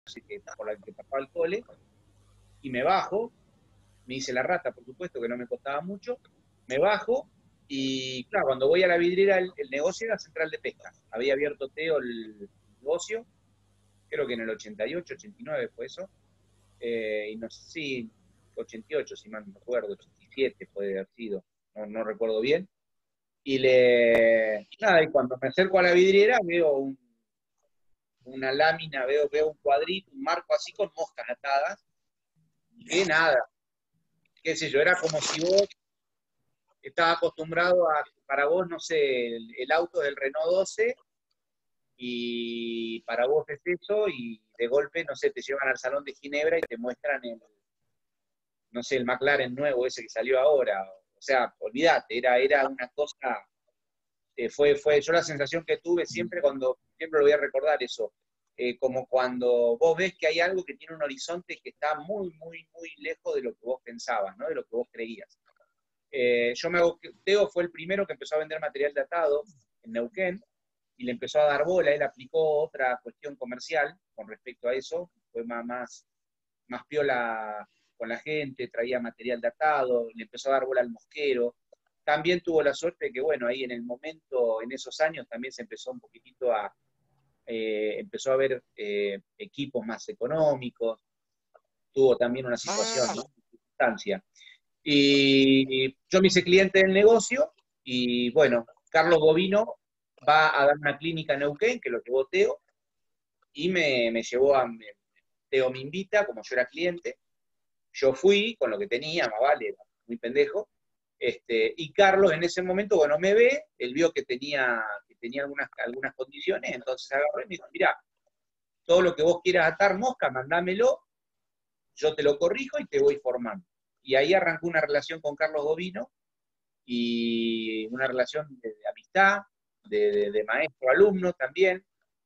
por la que pasaba el cole, y me bajo, me hice la rata, por supuesto, que no me costaba mucho, me bajo, y claro, cuando voy a la vidriera, el negocio era Central de Pesca. Había abierto Teo el negocio, creo que en el 88, 89 fue eso, y no sé si 88, si mal no me acuerdo, 87 puede haber sido, no recuerdo bien. Nada, y cuando me acerco a la vidriera veo una lámina, veo un cuadrito, un marco así con moscas atadas, que nada, qué sé yo, era como si vos estabas acostumbrado para vos, no sé, el auto del Renault 12, y para vos es eso, y de golpe, no sé, te llevan al Salón de Ginebra y te muestran no sé, el McLaren nuevo ese que salió ahora. O sea, olvídate, era una cosa, yo la sensación que tuve siempre lo voy a recordar eso, como cuando vos ves que hay algo que tiene un horizonte que está muy, muy, muy lejos de lo que vos pensabas, ¿no? De lo que vos creías. Teo fue el primero que empezó a vender material de atado en Neuquén, y le empezó a dar bola. Él aplicó otra cuestión comercial con respecto a eso, fue más piola con la gente, traía material de atado, le empezó a dar bola al mosquero. También tuvo la suerte de que, bueno, ahí en el momento, en esos años, también se empezó un poquitito empezó a ver equipos más económicos, tuvo también una situación, ¿no? Circunstancia. Y yo me hice cliente del negocio, y bueno, Carlos Bovino va a dar una clínica en Neuquén, que lo llevó Teo, y me llevó Teo me invita, como yo era cliente, yo fui con lo que tenía, más vale, era muy pendejo, y Carlos en ese momento, bueno, me ve, él vio que tenía algunas condiciones, entonces agarró y me dijo, mirá, todo lo que vos quieras atar mosca, mandámelo, yo te lo corrijo y te voy formando. Y ahí arrancó una relación con Carlos Bovino, y una relación de amistad, de maestro-alumno también.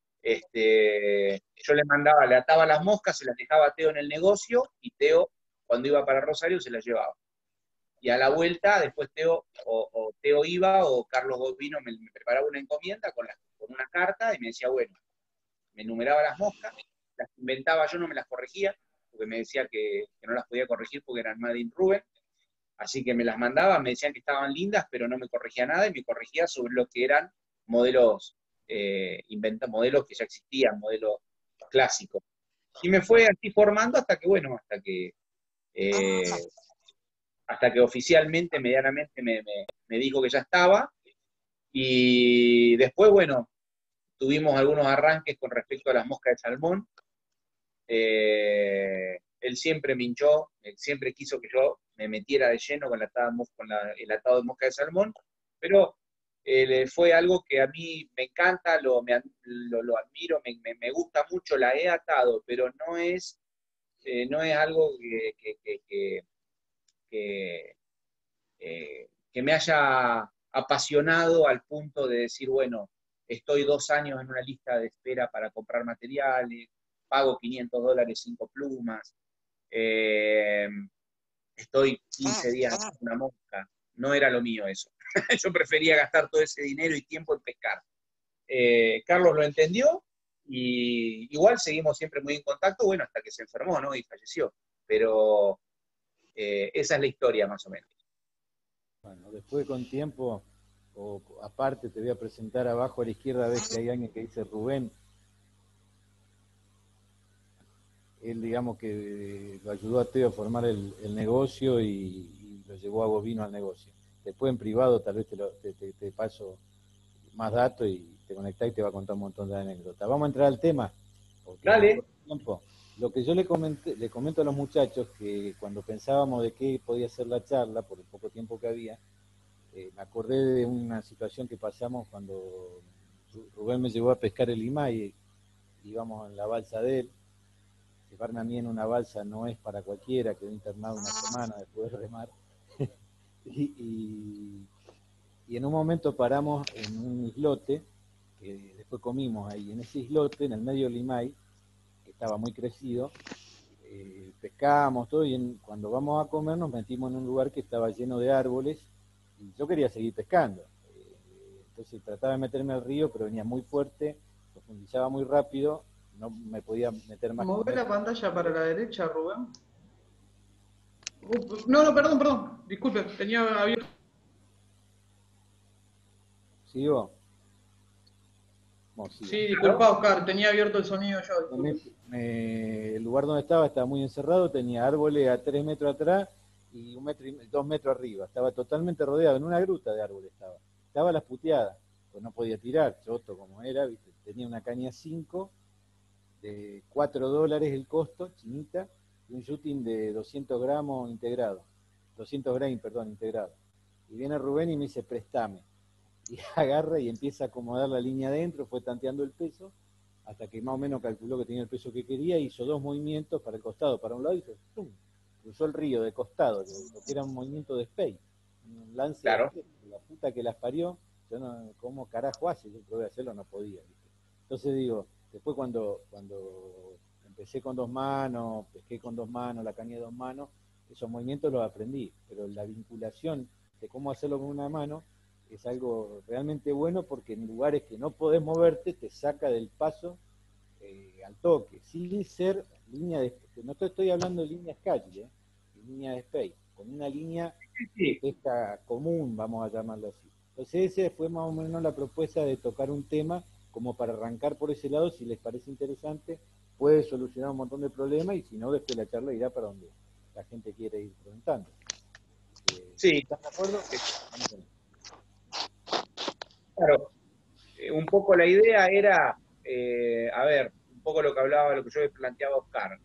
Yo le ataba las moscas, se las dejaba a Teo en el negocio, y Teo, cuando iba para Rosario, se las llevaba. Y a la vuelta, después o Teo iba, o Carlos Bovino me preparaba una encomienda con una carta, y me decía, bueno, me enumeraba las moscas, las inventaba yo, no me las corregía, porque me decía que no las podía corregir porque eran Made in Rubén. Así que me las mandaba, me decían que estaban lindas, pero no me corregía nada, y me corregía sobre lo que eran modelos, modelos que ya existían, modelos clásicos. Y me fue así formando bueno, eh, hasta que oficialmente, medianamente, me dijo que ya estaba. Y después, bueno, tuvimos algunos arranques con respecto a las moscas de salmón. Él siempre me hinchó, él siempre quiso que yo me metiera de lleno con el atado de mosca de salmón, pero fue algo que a mí me encanta, lo admiro, me gusta mucho, la he atado, pero no es algo que, que me haya apasionado al punto de decir, bueno, estoy 2 años en una lista de espera para comprar materiales, pago $500 5 plumas, eh, estoy 15 días en una mosca. No era lo mío eso. Yo prefería gastar todo ese dinero y tiempo en pescar. Carlos lo entendió, y igual seguimos siempre muy en contacto, bueno, hasta que se enfermó, ¿no? Y falleció. Pero esa es la historia, más o menos. Bueno, después con tiempo, o aparte te voy a presentar abajo a la izquierda, ves que hay alguien que dice Rubén. Él, digamos que lo ayudó a Teo a formar el negocio, y lo llevó a Bovino al negocio. Después en privado tal vez te paso más datos y te conectás y te va a contar un montón de anécdotas. Vamos a entrar al tema, porque vamos Dale. por tiempo. Lo que yo le comento a los muchachos, que cuando pensábamos de qué podía ser la charla, por el poco tiempo que había, me acordé de una situación que pasamos cuando Rubén me llevó a pescar el Limay, y íbamos en la balsa de él. Llevarme a mí en una balsa no es para cualquiera, quedé internado una semana después de remar. y, y, y en un momento paramos en un islote, que después comimos ahí, en ese islote, en el medio del Limay, que estaba muy crecido, pescábamos todo, y cuando vamos a comer nos metimos en un lugar que estaba lleno de árboles, y yo quería seguir pescando. Entonces trataba de meterme al río, pero venía muy fuerte, profundizaba muy rápido, no me podía meter más que un Move la metro. pantalla para la derecha, Rubén. No, no, perdón. Disculpe, tenía abierto. ¿Sigo? Bueno, sigo. Sí, Claro. disculpa, Oscar, tenía abierto el sonido yo, disculpe. El lugar donde estaba muy encerrado, tenía árboles a 3 metros atrás y 2 metros arriba. Estaba totalmente rodeado, en una gruta de árboles estaba. Estaba a las puteadas, pues no podía tirar, choto como era, ¿viste? Tenía una caña 5 de $4 el costo, chinita, y un shooting de 200 gramos integrado. 200 grains, perdón, integrado. Y viene Rubén y me dice, préstame. Y agarra y empieza a acomodar la línea adentro, fue tanteando el peso, hasta que más o menos calculó que tenía el peso que quería, hizo 2 movimientos para el costado, para un lado, y ¡pum! Cruzó el río de costado, lo que era un movimiento de space, un lance de Claro. space, la puta que las parió, yo no, ¿cómo carajo hace? Yo probé a hacerlo, no podía, ¿viste? Entonces digo, después cuando empecé con 2 manos, pesqué con 2 manos, la caña de 2 manos, esos movimientos los aprendí, pero la vinculación de cómo hacerlo con una mano es algo realmente bueno porque en lugares que no podés moverte te saca del paso al toque, sin ser línea de, no te estoy hablando de líneas calle, línea de space, con una línea de Sí. pesca común, vamos a llamarlo así. Entonces esa fue más o menos la propuesta de tocar un tema como para arrancar por ese lado, si les parece interesante, puede solucionar un montón de problemas y si no, después la charla irá para donde la gente quiere ir preguntando. Sí, ¿Están de acuerdo? claro. Un poco la idea era, a ver, un poco lo que hablaba, lo que yo le planteaba a Oscar.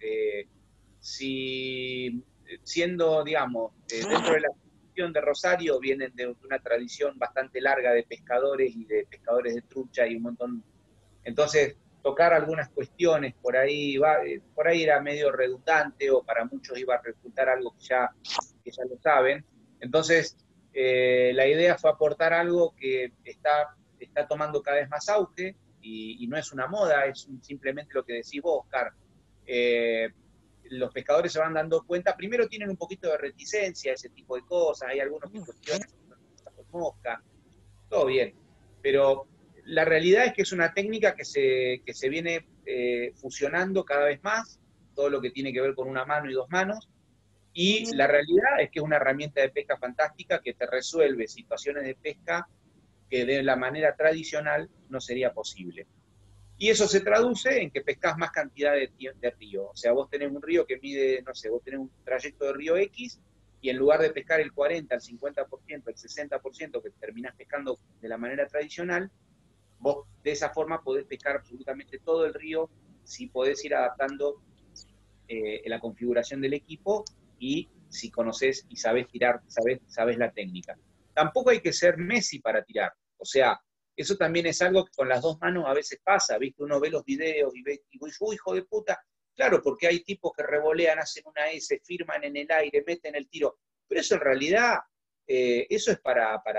Si siendo, digamos, dentro de la tradición de Rosario vienen de una tradición bastante larga de pescadores y de pescadores de trucha y un montón. Entonces, tocar algunas cuestiones por ahí era medio redundante o para muchos iba a resultar algo que ya lo saben. Entonces, la idea fue aportar algo que está tomando cada vez más auge y no es una moda, es simplemente lo que decís vos, Oscar. Eh, los pescadores se van dando cuenta, primero tienen un poquito de reticencia a ese tipo de cosas, hay algunos que cuestionan por mosca, todo bien, pero la realidad es que es una técnica que se viene fusionando cada vez más, todo lo que tiene que ver con una mano y 2 manos, y la realidad es que es una herramienta de pesca fantástica que te resuelve situaciones de pesca que de la manera tradicional no sería posible. Y eso se traduce en que pescas más cantidad de río. O sea, vos tenés un río que mide, no sé, vos tenés un trayecto de río X y en lugar de pescar el 40, el 50%, el 60% que terminás pescando de la manera tradicional, vos de esa forma podés pescar absolutamente todo el río si podés ir adaptando la configuración del equipo y si conoces y sabés tirar, sabés la técnica. Tampoco hay que ser Messi para tirar. O sea, eso también es algo que con las 2 manos a veces pasa, ¿viste? Uno ve los videos y ve, y dice, uy, hijo de puta. Claro, porque hay tipos que revolean, hacen una S, firman en el aire, meten el tiro. Pero eso en realidad, eso es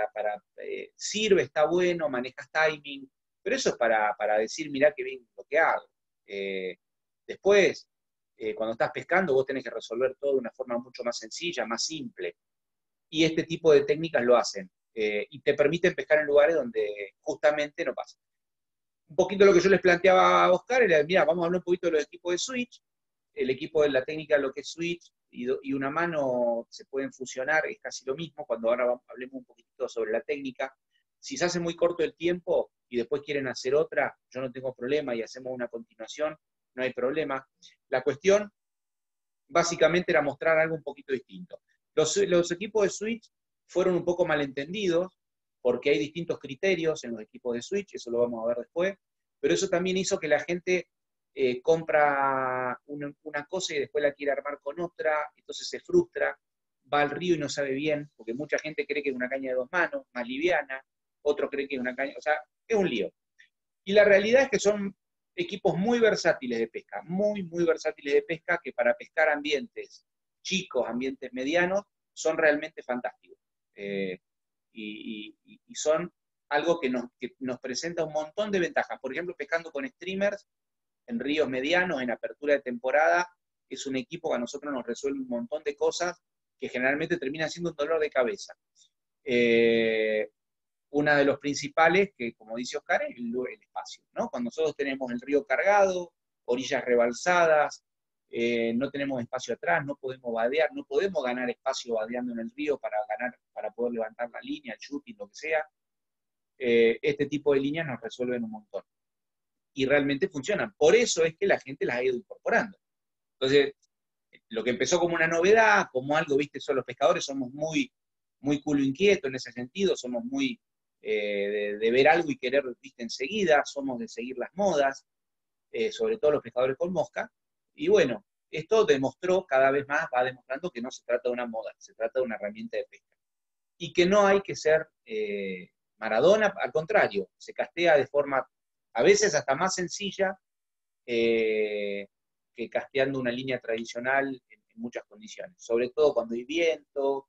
sirve, está bueno, manejas timing, pero eso es para decir, mirá qué bien lo que hago. Después, cuando estás pescando, vos tenés que resolver todo de una forma mucho más sencilla, más simple. Y este tipo de técnicas lo hacen. Y te permiten pescar en lugares donde justamente no pasa. Un poquito lo que yo les planteaba a Oscar era, mira, vamos a hablar un poquito de los equipos de switch. El equipo de la técnica, lo que es switch y una mano se pueden fusionar, es casi lo mismo. Cuando ahora hablemos un poquito sobre la técnica, si se hace muy corto el tiempo y después quieren hacer otra, yo no tengo problema y hacemos una continuación, no hay problema. La cuestión básicamente era mostrar algo un poquito distinto. Los equipos de Switch fueron un poco malentendidos, porque hay distintos criterios en los equipos de Switch, eso lo vamos a ver después, pero eso también hizo que la gente compra una cosa y después la quiere armar con otra, entonces se frustra, va al río y no sabe bien, porque mucha gente cree que es una caña de 2 manos, más liviana, otro cree que es una caña, o sea, es un lío. Y la realidad es que son equipos muy versátiles de pesca, muy, muy versátiles de pesca, que para pescar ambientes chicos, ambientes medianos, son realmente fantásticos. Y son algo que nos presenta un montón de ventajas. Por ejemplo, pescando con streamers en ríos medianos, en apertura de temporada, es un equipo que a nosotros nos resuelve un montón de cosas que generalmente terminan siendo un dolor de cabeza. Una de los principales, que como dice Oscar, es el espacio, ¿no? Cuando nosotros tenemos el río cargado, orillas rebalsadas, no tenemos espacio atrás, no podemos vadear, no podemos ganar espacio vadeando en el río para poder levantar la línea, el shooting, lo que sea. Este tipo de líneas nos resuelven un montón. Y realmente funcionan. Por eso es que la gente las ha ido incorporando. Entonces, lo que empezó como una novedad, como algo, viste, son los pescadores, somos muy culo inquieto en ese sentido, somos muy de ver algo y querer, viste, enseguida, somos de seguir las modas, sobre todo los pescadores con mosca, y bueno, esto demostró, cada vez más va demostrando que no se trata de una moda, se trata de una herramienta de pesca. Y que no hay que ser Maradona, al contrario, se castea de forma a veces hasta más sencilla que casteando una línea tradicional en muchas condiciones, sobre todo cuando hay viento,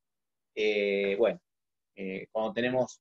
cuando tenemos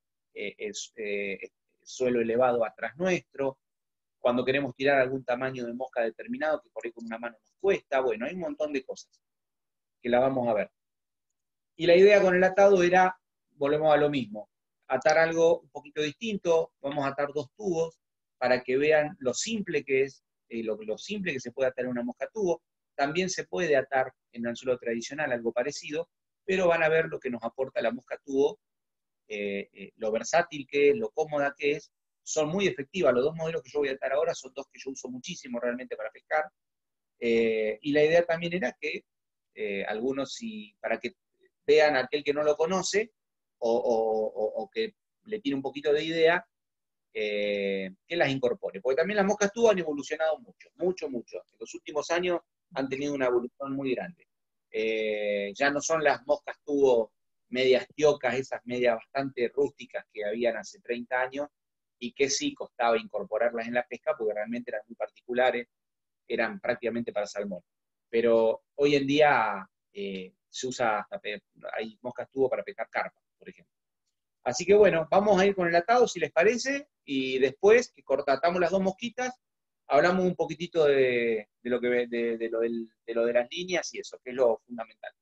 suelo elevado atrás nuestro, cuando queremos tirar algún tamaño de mosca determinado, que por ahí con una mano nos cuesta, bueno, hay un montón de cosas que la vamos a ver. Y la idea con el atado era, volvemos a lo mismo, atar algo un poquito distinto, vamos a atar 2 tubos para que vean lo simple que es, lo simple que se puede atar en una mosca tubo. También se puede atar en anzuelo tradicional algo parecido, pero van a ver lo que nos aporta la mosca tubo, lo versátil que es, lo cómoda que es. Son muy efectivas. Los 2 modelos que yo voy a atar ahora son 2 que yo uso muchísimo realmente para pescar. Y la idea también era que algunos, para que vean a aquel que no lo conoce, o que le tiene un poquito de idea, que las incorpore. Porque también las moscas tubo han evolucionado mucho. En los últimos años han tenido una evolución muy grande. Ya no son las moscas tubo medias tiocas, esas medias bastante rústicas que habían hace 30 años, y que sí costaba incorporarlas en la pesca porque realmente eran muy particulares, eran prácticamente para salmón. Pero hoy en día se usa, hay moscas tubo para pescar carpa, por ejemplo. Así que bueno, vamos a ir con el atado, si les parece, y después que atamos las 2 mosquitas, hablamos un poquitito de lo de las líneas y eso, que es lo fundamental.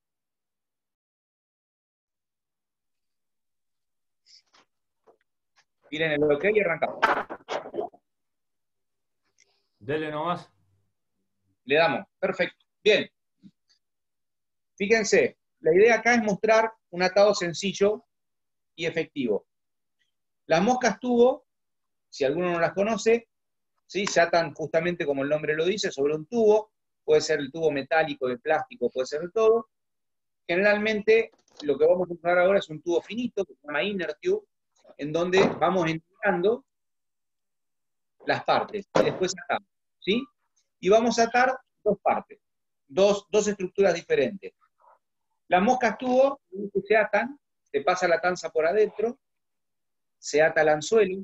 Miren el ok y arrancamos. Dele nomás. Le damos, perfecto. Bien. Fíjense, la idea acá es mostrar un atado sencillo y efectivo. Las moscas tubo, si alguno no las conoce, ¿sí? Se atan justamente como el nombre lo dice, sobre un tubo, puede ser el tubo metálico, de plástico, puede ser de todo. Generalmente lo que vamos a usar ahora es un tubo finito, que se llama inner tube, en donde vamos entrando las partes, y después atamos, ¿sí? Y vamos a atar 2 partes, dos estructuras diferentes. Las moscas tubo se atan, se pasa la tanza por adentro, se ata el anzuelo,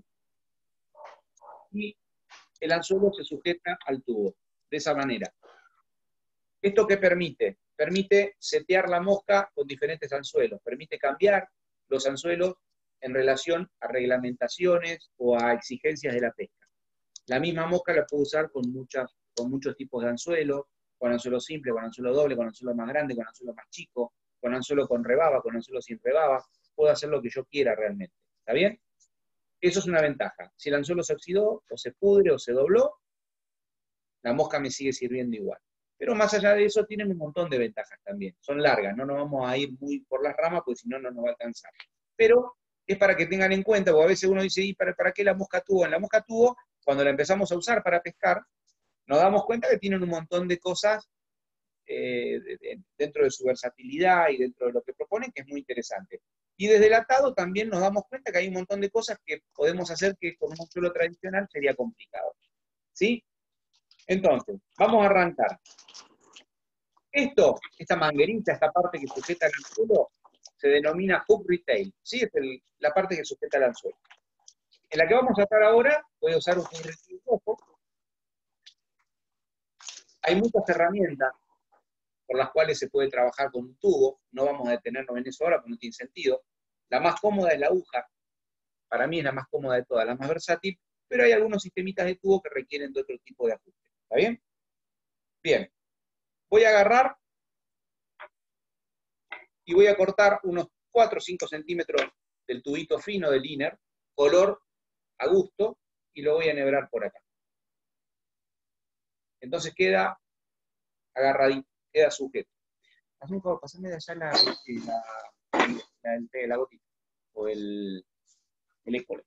y el anzuelo se sujeta al tubo, de esa manera. ¿Esto qué permite? Permite setear la mosca con diferentes anzuelos, permite cambiar los anzuelos en relación a reglamentaciones o a exigencias de la pesca. La misma mosca la puedo usar con muchos tipos de anzuelos, con anzuelo simple, con anzuelo doble, con anzuelo más grande, con anzuelo más chico, con anzuelo con rebaba, con anzuelo sin rebaba. Puedo hacer lo que yo quiera realmente. ¿Está bien? Eso es una ventaja. Si el anzuelo se oxidó, o se pudre, o se dobló, la mosca me sigue sirviendo igual. Pero más allá de eso, tienen un montón de ventajas también. Son largas, no nos vamos a ir muy por las ramas, porque si no, no nos va a alcanzar. Pero es para que tengan en cuenta, porque a veces uno dice, ¿y para qué la mosca tubo? En la mosca tubo, cuando la empezamos a usar para pescar, nos damos cuenta que tienen un montón de cosas dentro de su versatilidad y dentro de lo que proponen, que es muy interesante. Y desde el atado también nos damos cuenta que hay un montón de cosas que podemos hacer que con un anzuelo tradicional sería complicado. ¿Sí? Entonces, vamos a arrancar. Esta manguerita, esta parte que sujeta el anzuelo, se denomina hook retail, ¿sí? Es la parte que sujeta el anzuelo. En la que vamos a atar ahora, voy a usar un hook retail rojo. Hay muchas herramientas por las cuales se puede trabajar con un tubo, no vamos a detenernos en eso ahora porque no tiene sentido. La más cómoda es la aguja, para mí es la más cómoda de todas, la más versátil, pero hay algunos sistemitas de tubo que requieren de otro tipo de ajuste. ¿Está bien? Bien. Voy a agarrar y voy a cortar unos 4 o 5 centímetros del tubito fino del inner, color a gusto, y lo voy a enhebrar por acá. Entonces queda agarradito, queda sujeto. Hazme un favor, pasame de allá la gotita, o el école.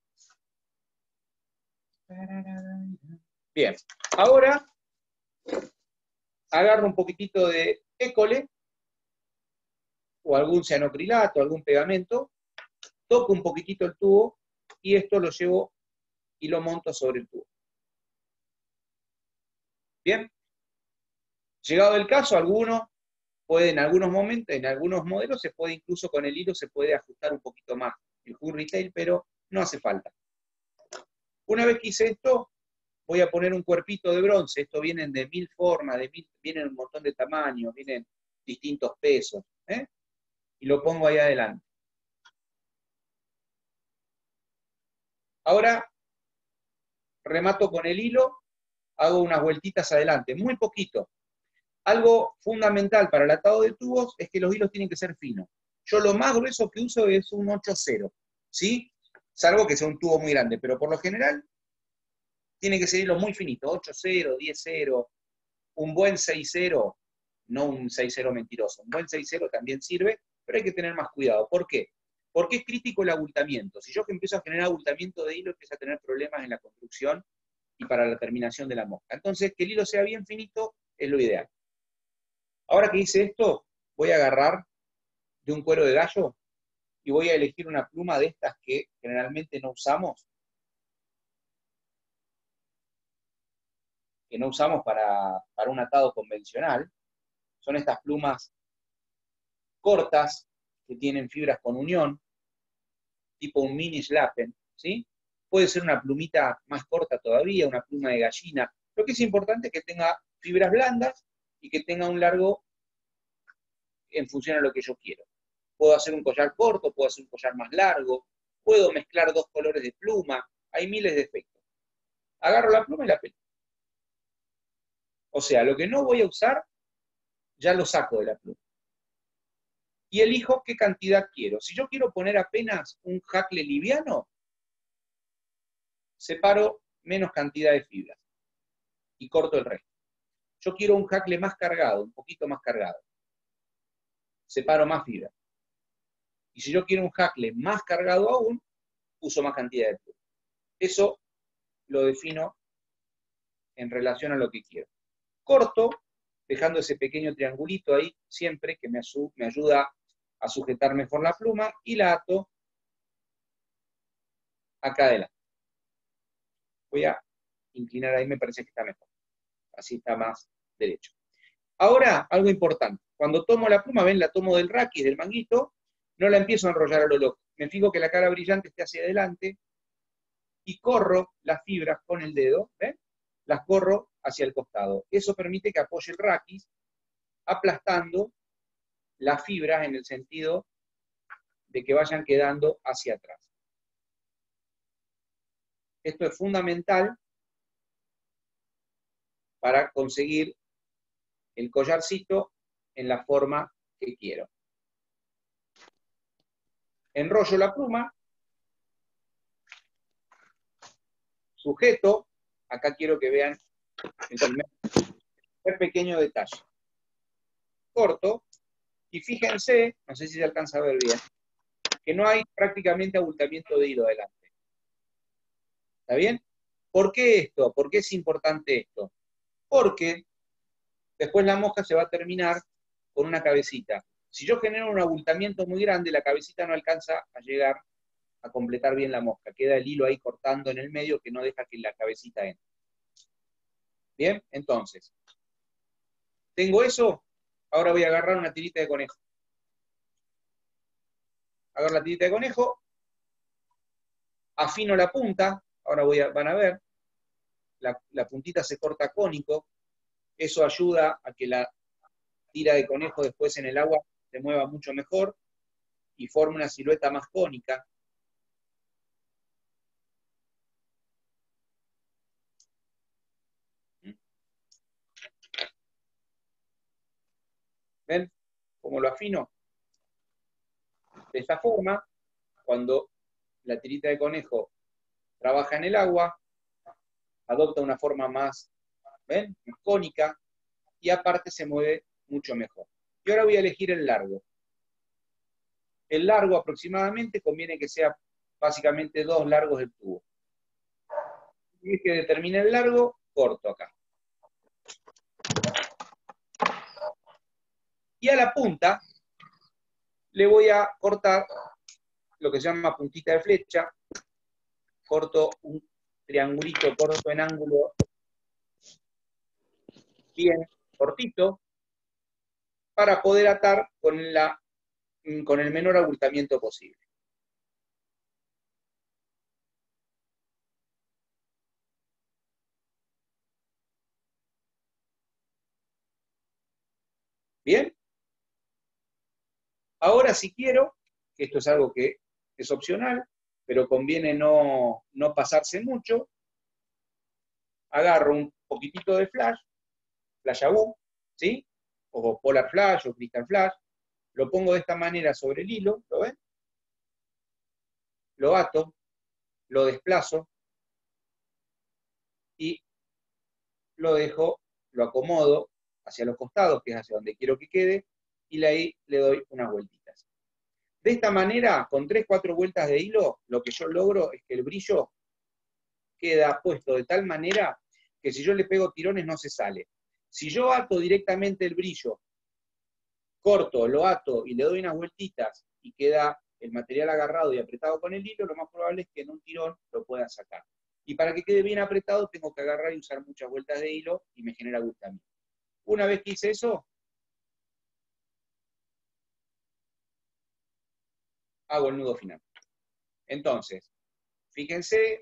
Bien, ahora agarro un poquitito de école, o algún cianocrilato, algún pegamento, toco un poquitito el tubo, y esto lo llevo y lo monto sobre el tubo. Bien, llegado el caso, algunos pueden, en algunos momentos, en algunos modelos, se puede incluso con el hilo, se puede ajustar un poquito más el hook retail, pero no hace falta. Una vez que hice esto, voy a poner un cuerpito de bronce. Estos vienen de 1000 formas, vienen un montón de tamaños, vienen distintos pesos, ¿eh? Y lo pongo ahí adelante. Ahora remato con el hilo, hago unas vueltitas adelante, muy poquito. Algo fundamental para el atado de tubos es que los hilos tienen que ser finos. Yo lo más grueso que uso es un 8-0, ¿sí? Salvo que sea un tubo muy grande, pero por lo general tiene que ser hilo muy finito, 8-0, 10-0, un buen 6-0, no un 6-0 mentiroso, un buen 6-0 también sirve, pero hay que tener más cuidado. ¿Por qué? Porque es crítico el abultamiento. Si yo empiezo a generar abultamiento de hilo, empiezo a tener problemas en la construcción y para la terminación de la mosca. Entonces, que el hilo sea bien finito es lo ideal. Ahora que hice esto, voy a agarrar de un cuero de gallo y voy a elegir una pluma de estas que generalmente no usamos, para un atado convencional. Son estas plumas cortas que tienen fibras con unión, tipo un mini schlappen, ¿sí? Puede ser una plumita más corta todavía, una pluma de gallina. Lo que es importante es que tenga fibras blandas y que tenga un largo en función a lo que yo quiero. Puedo hacer un collar corto, puedo hacer un collar más largo, puedo mezclar dos colores de pluma, hay miles de efectos. Agarro la pluma y la pelo. O sea, lo que no voy a usar, ya lo saco de la pluma. Y elijo qué cantidad quiero. Si yo quiero poner apenas un jacle liviano, separo menos cantidad de fibras y corto el resto. Yo quiero un jacle más cargado, un poquito más cargado. Separo más fibras. Y si yo quiero un jacle más cargado aún, uso más cantidad de fibras. Eso lo defino en relación a lo que quiero. Corto, dejando ese pequeño triangulito ahí siempre que me ayuda a sujetar mejor la pluma, y la ato acá adelante. Voy a inclinar ahí, me parece que está mejor. Así está más derecho. Ahora, algo importante. Cuando tomo la pluma, ven, la tomo del raquis, del manguito, no la empiezo a enrollar a lo loco. Me fijo que la cara brillante esté hacia adelante y corro las fibras con el dedo, ¿ven? Las corro hacia el costado. Eso permite que apoye el raquis, aplastando las fibras en el sentido de que vayan quedando hacia atrás. Esto es fundamental para conseguir el collarcito en la forma que quiero. Enrollo la pluma, sujeto, acá quiero que vean el primer pequeño detalle. Corto, y fíjense, no sé si se alcanza a ver bien, que no hay prácticamente abultamiento de hilo adelante. ¿Está bien? ¿Por qué esto? ¿Por qué es importante esto? Porque después la mosca se va a terminar con una cabecita. Si yo genero un abultamiento muy grande, la cabecita no alcanza a llegar a completar bien la mosca. Queda el hilo ahí cortando en el medio que no deja que la cabecita entre. Bien, entonces, tengo eso, ahora voy a agarrar una tirita de conejo. Agarro la tirita de conejo, afino la punta, ahora van a ver, la puntita se corta cónico, eso ayuda a que la tira de conejo después en el agua se mueva mucho mejor y forme una silueta más cónica. ¿Ven cómo lo afino? De esta forma, cuando la tirita de conejo trabaja en el agua, adopta una forma más ¿ven? Es cónica, y aparte se mueve mucho mejor. Y ahora voy a elegir el largo. El largo aproximadamente conviene que sea básicamente 2 largos del tubo. Y es que determine el largo, corto acá. Y a la punta le voy a cortar lo que se llama puntita de flecha. Corto un triangulito corto en ángulo bien cortito para poder atar con el menor abultamiento posible. ¿Bien? Ahora si quiero, que esto es algo que es opcional, pero conviene no pasarse mucho, agarro un poquitito de flash AU, ¿sí? O Polar Flash o Crystal Flash, lo pongo de esta manera sobre el hilo, ¿lo ven? Lo ato, lo desplazo y lo dejo, lo acomodo hacia los costados, que es hacia donde quiero que quede, y ahí le doy unas vueltitas. De esta manera, con 3-4 vueltas de hilo, lo que yo logro es que el brillo queda puesto de tal manera que si yo le pego tirones no se sale. Si yo ato directamente el brillo, corto, lo ato y le doy unas vueltitas y queda el material agarrado y apretado con el hilo, lo más probable es que en un tirón lo pueda sacar. Y para que quede bien apretado tengo que agarrar y usar muchas vueltas de hilo y me genera agustamiento. Una vez que hice eso, hago el nudo final. Entonces, fíjense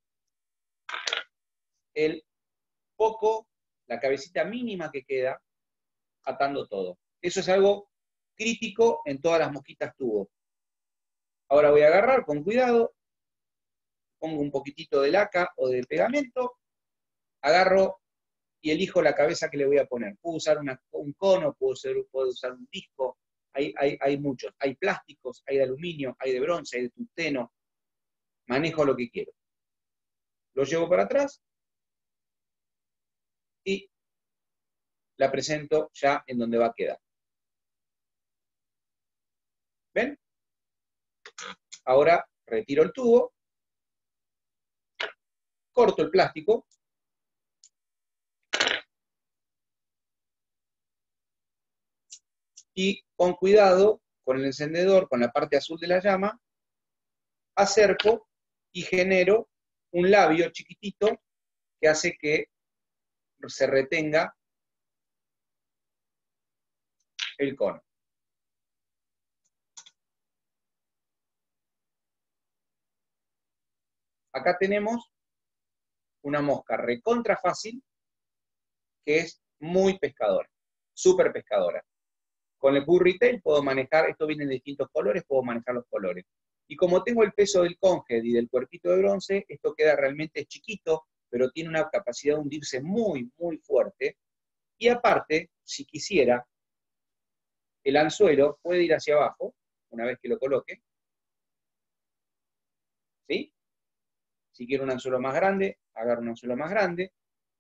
la cabecita mínima que queda atando todo. Eso es algo crítico en todas las mosquitas tubo. Ahora voy a agarrar con cuidado, pongo un poquitito de laca o de pegamento, agarro y elijo la cabeza que le voy a poner. Puedo usar un cono, puedo usar un disco, hay muchos. Hay plásticos, hay de aluminio, hay de bronce, hay de tungsteno. Manejo lo que quiero. Lo llevo para atrás y la presento ya en donde va a quedar. ¿Ven? Ahora retiro el tubo, corto el plástico, y con cuidado, con el encendedor, con la parte azul de la llama, acerco y genero un labio chiquitito que hace que se retenga el cono. Acá tenemos una mosca recontra fácil que es muy pescadora, súper pescadora. Con el Curry Tail puedo manejar, esto viene en distintos colores, puedo manejar los colores. Y como tengo el peso del conged y del cuerpito de bronce, esto queda realmente chiquito, pero tiene una capacidad de hundirse muy, muy fuerte. Y aparte, si quisiera, el anzuelo puede ir hacia abajo, una vez que lo coloque. ¿Sí? Si quiero un anzuelo más grande, agarro un anzuelo más grande.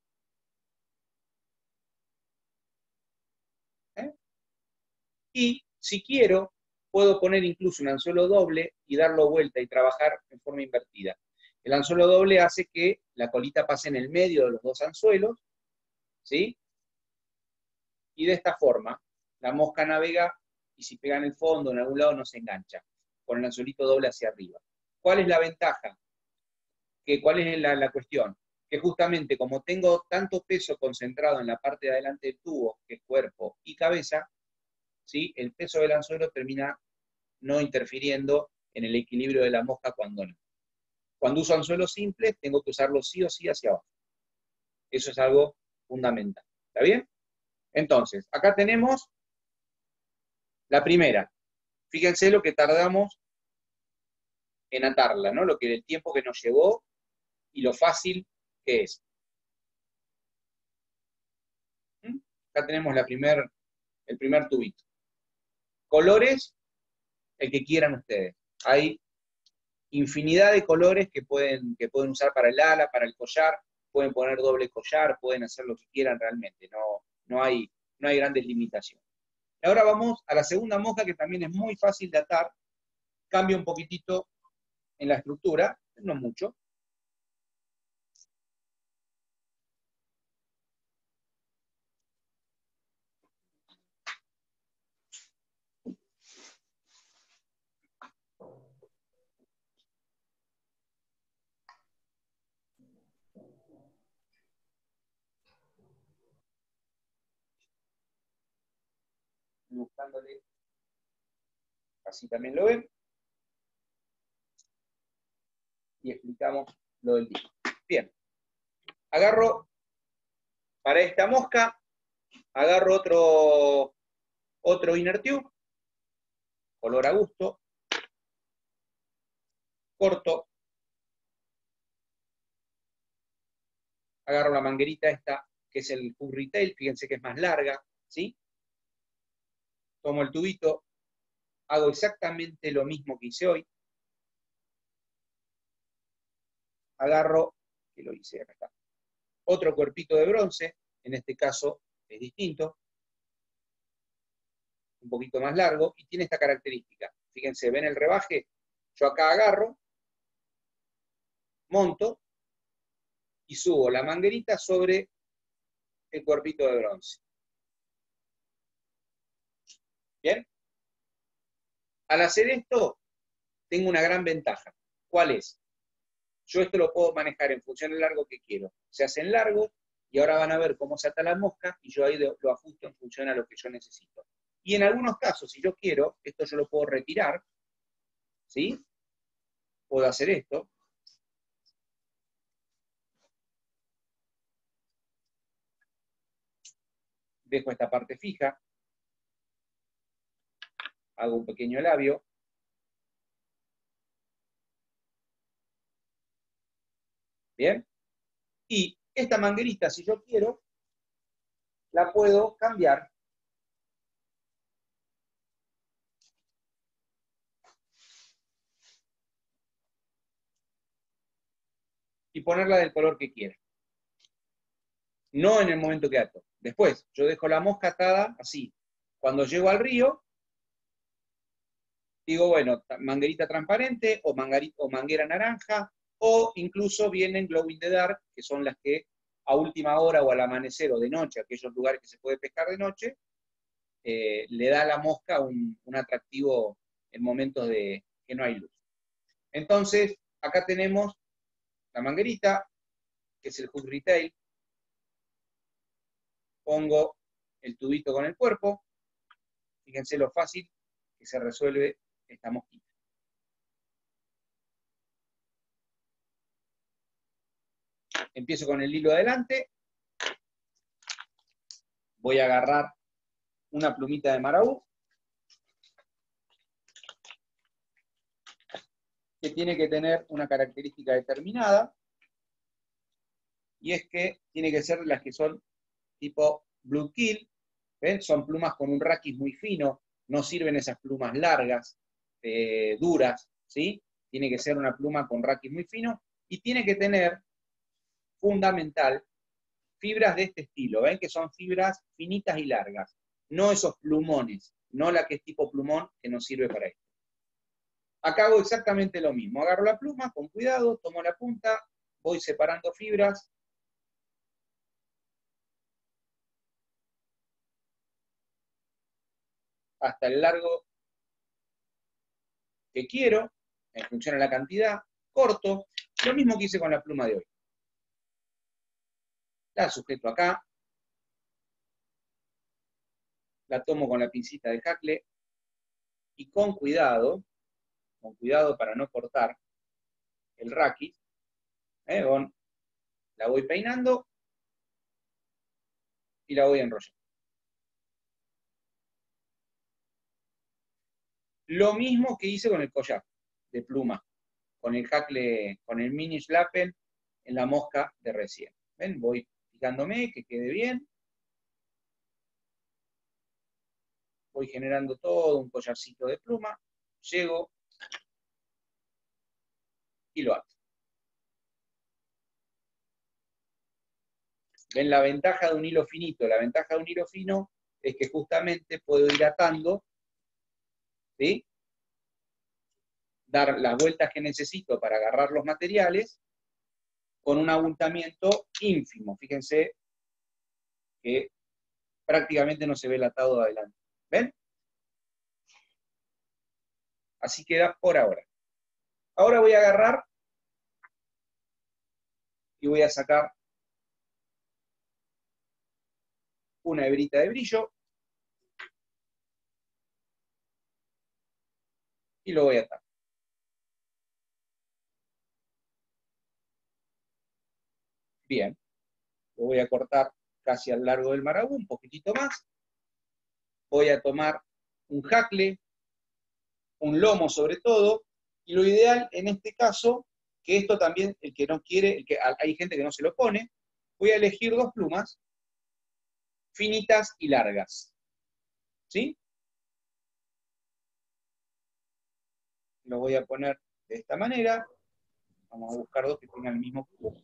Y si quiero, puedo poner incluso un anzuelo doble y darlo vuelta y trabajar en forma invertida. El anzuelo doble hace que la colita pase en el medio de los dos anzuelos, ¿sí? Y de esta forma, la mosca navega y si pega en el fondo, en algún lado, no se engancha, con el anzuelito doble hacia arriba. ¿Cuál es la ventaja? ¿Cuál es la cuestión? Que justamente como tengo tanto peso concentrado en la parte de adelante del tubo, que es cuerpo y cabeza, ¿sí? El peso del anzuelo termina no interfiriendo en el equilibrio de la mosca cuando no. Cuando uso anzuelos simples, tengo que usarlo sí o sí hacia abajo. Eso es algo fundamental. ¿Está bien? Entonces, acá tenemos la primera. Fíjense lo que tardamos en atarla, ¿no? El tiempo que nos llevó y lo fácil que es. Acá tenemos el primer tubito. Colores, el que quieran ustedes. Hay infinidad de colores que pueden usar para el ala, para el collar. pueden poner doble collar, pueden hacer lo que quieran realmente, no hay grandes limitaciones. Ahora vamos a la segunda mosca, que también es muy fácil de atar, cambia un poquitito en la estructura, no mucho. Buscándole, así también lo ven, y explicamos lo del disco. Bien, agarro para esta mosca, agarro otro inner tube, color a gusto, corto, agarro la manguerita esta, que es el Hook Retail, fíjense que es más larga, ¿sí? Tomo el tubito, hago exactamente lo mismo que hice hoy, agarro, que lo hice, acá está, otro cuerpito de bronce, en este caso es distinto, un poquito más largo, y tiene esta característica. Fíjense, ¿ven el rebaje? Yo acá agarro, monto, y subo la manguerita sobre el cuerpito de bronce. ¿Bien? Al hacer esto, tengo una gran ventaja. ¿Cuál es? Yo esto lo puedo manejar en función del largo que quiero. Se hacen largos, y ahora van a ver cómo se ata la mosca, y yo ahí lo ajusto en función a lo que yo necesito. Y en algunos casos, si yo quiero, esto yo lo puedo retirar, ¿sí? Puedo hacer esto. Dejo esta parte fija. Hago un pequeño labio. ¿Bien? Y esta manguerita, si yo quiero, la puedo cambiar y ponerla del color que quiera. No en el momento que ato. Después, yo dejo la mosca atada así. Cuando llego al río, digo, bueno, manguerita transparente o manguera naranja, o incluso vienen glow in the dark, que son las que a última hora o al amanecer o de noche, aquellos lugares que se puede pescar de noche, le da a la mosca un atractivo en momentos de que no hay luz. Entonces, acá tenemos la manguerita, que es el Hook Retail. Pongo el tubito con el cuerpo. Fíjense lo fácil que se resuelve esta mosquita. Empiezo con el hilo adelante. Voy a agarrar una plumita de marabú, que tiene que tener una característica determinada, y es que tiene que ser las que son tipo blue kill. ¿Ven? Son plumas con un raquis muy fino, no sirven esas plumas largas, duras, ¿sí? Tiene que ser una pluma con raquis muy fino, y tiene que tener, fundamental, fibras de este estilo. ¿Ven? Que son fibras finitas y largas, no esos plumones, no la que es tipo plumón, que no sirve para esto. Acá hago exactamente lo mismo, agarro la pluma con cuidado, tomo la punta, voy separando fibras, hasta el largo que quiero, en función a la cantidad, corto, lo mismo que hice con la pluma de hoy. La sujeto acá, la tomo con la pincita de hackle, y con cuidado para no cortar el raquis, la voy peinando y la voy enrollando. Lo mismo que hice con el collar de pluma, con el hackle, con el mini schlappen en la mosca de recién. ¿Ven? Voy fijándome que quede bien. Voy generando todo un collarcito de pluma. Llego y lo ato. ¿Ven la ventaja de un hilo finito? La ventaja de un hilo fino es que justamente puedo ir atando, ¿sí? Dar las vueltas que necesito para agarrar los materiales con un abultamiento ínfimo. Fíjense que prácticamente no se ve el atado de adelante. ¿Ven? Así queda por ahora. Ahora voy a agarrar y voy a sacar una hebrita de brillo y lo voy a atar. Bien, lo voy a cortar casi al largo del marabú, un poquitito más. Voy a tomar un jacle, un lomo sobre todo, y lo ideal en este caso, que esto también, el que no quiere, hay gente que no se lo pone, voy a elegir 2 plumas finitas y largas. ¿Sí? Lo voy a poner de esta manera. Vamos a buscar 2 que tengan el mismo cubo.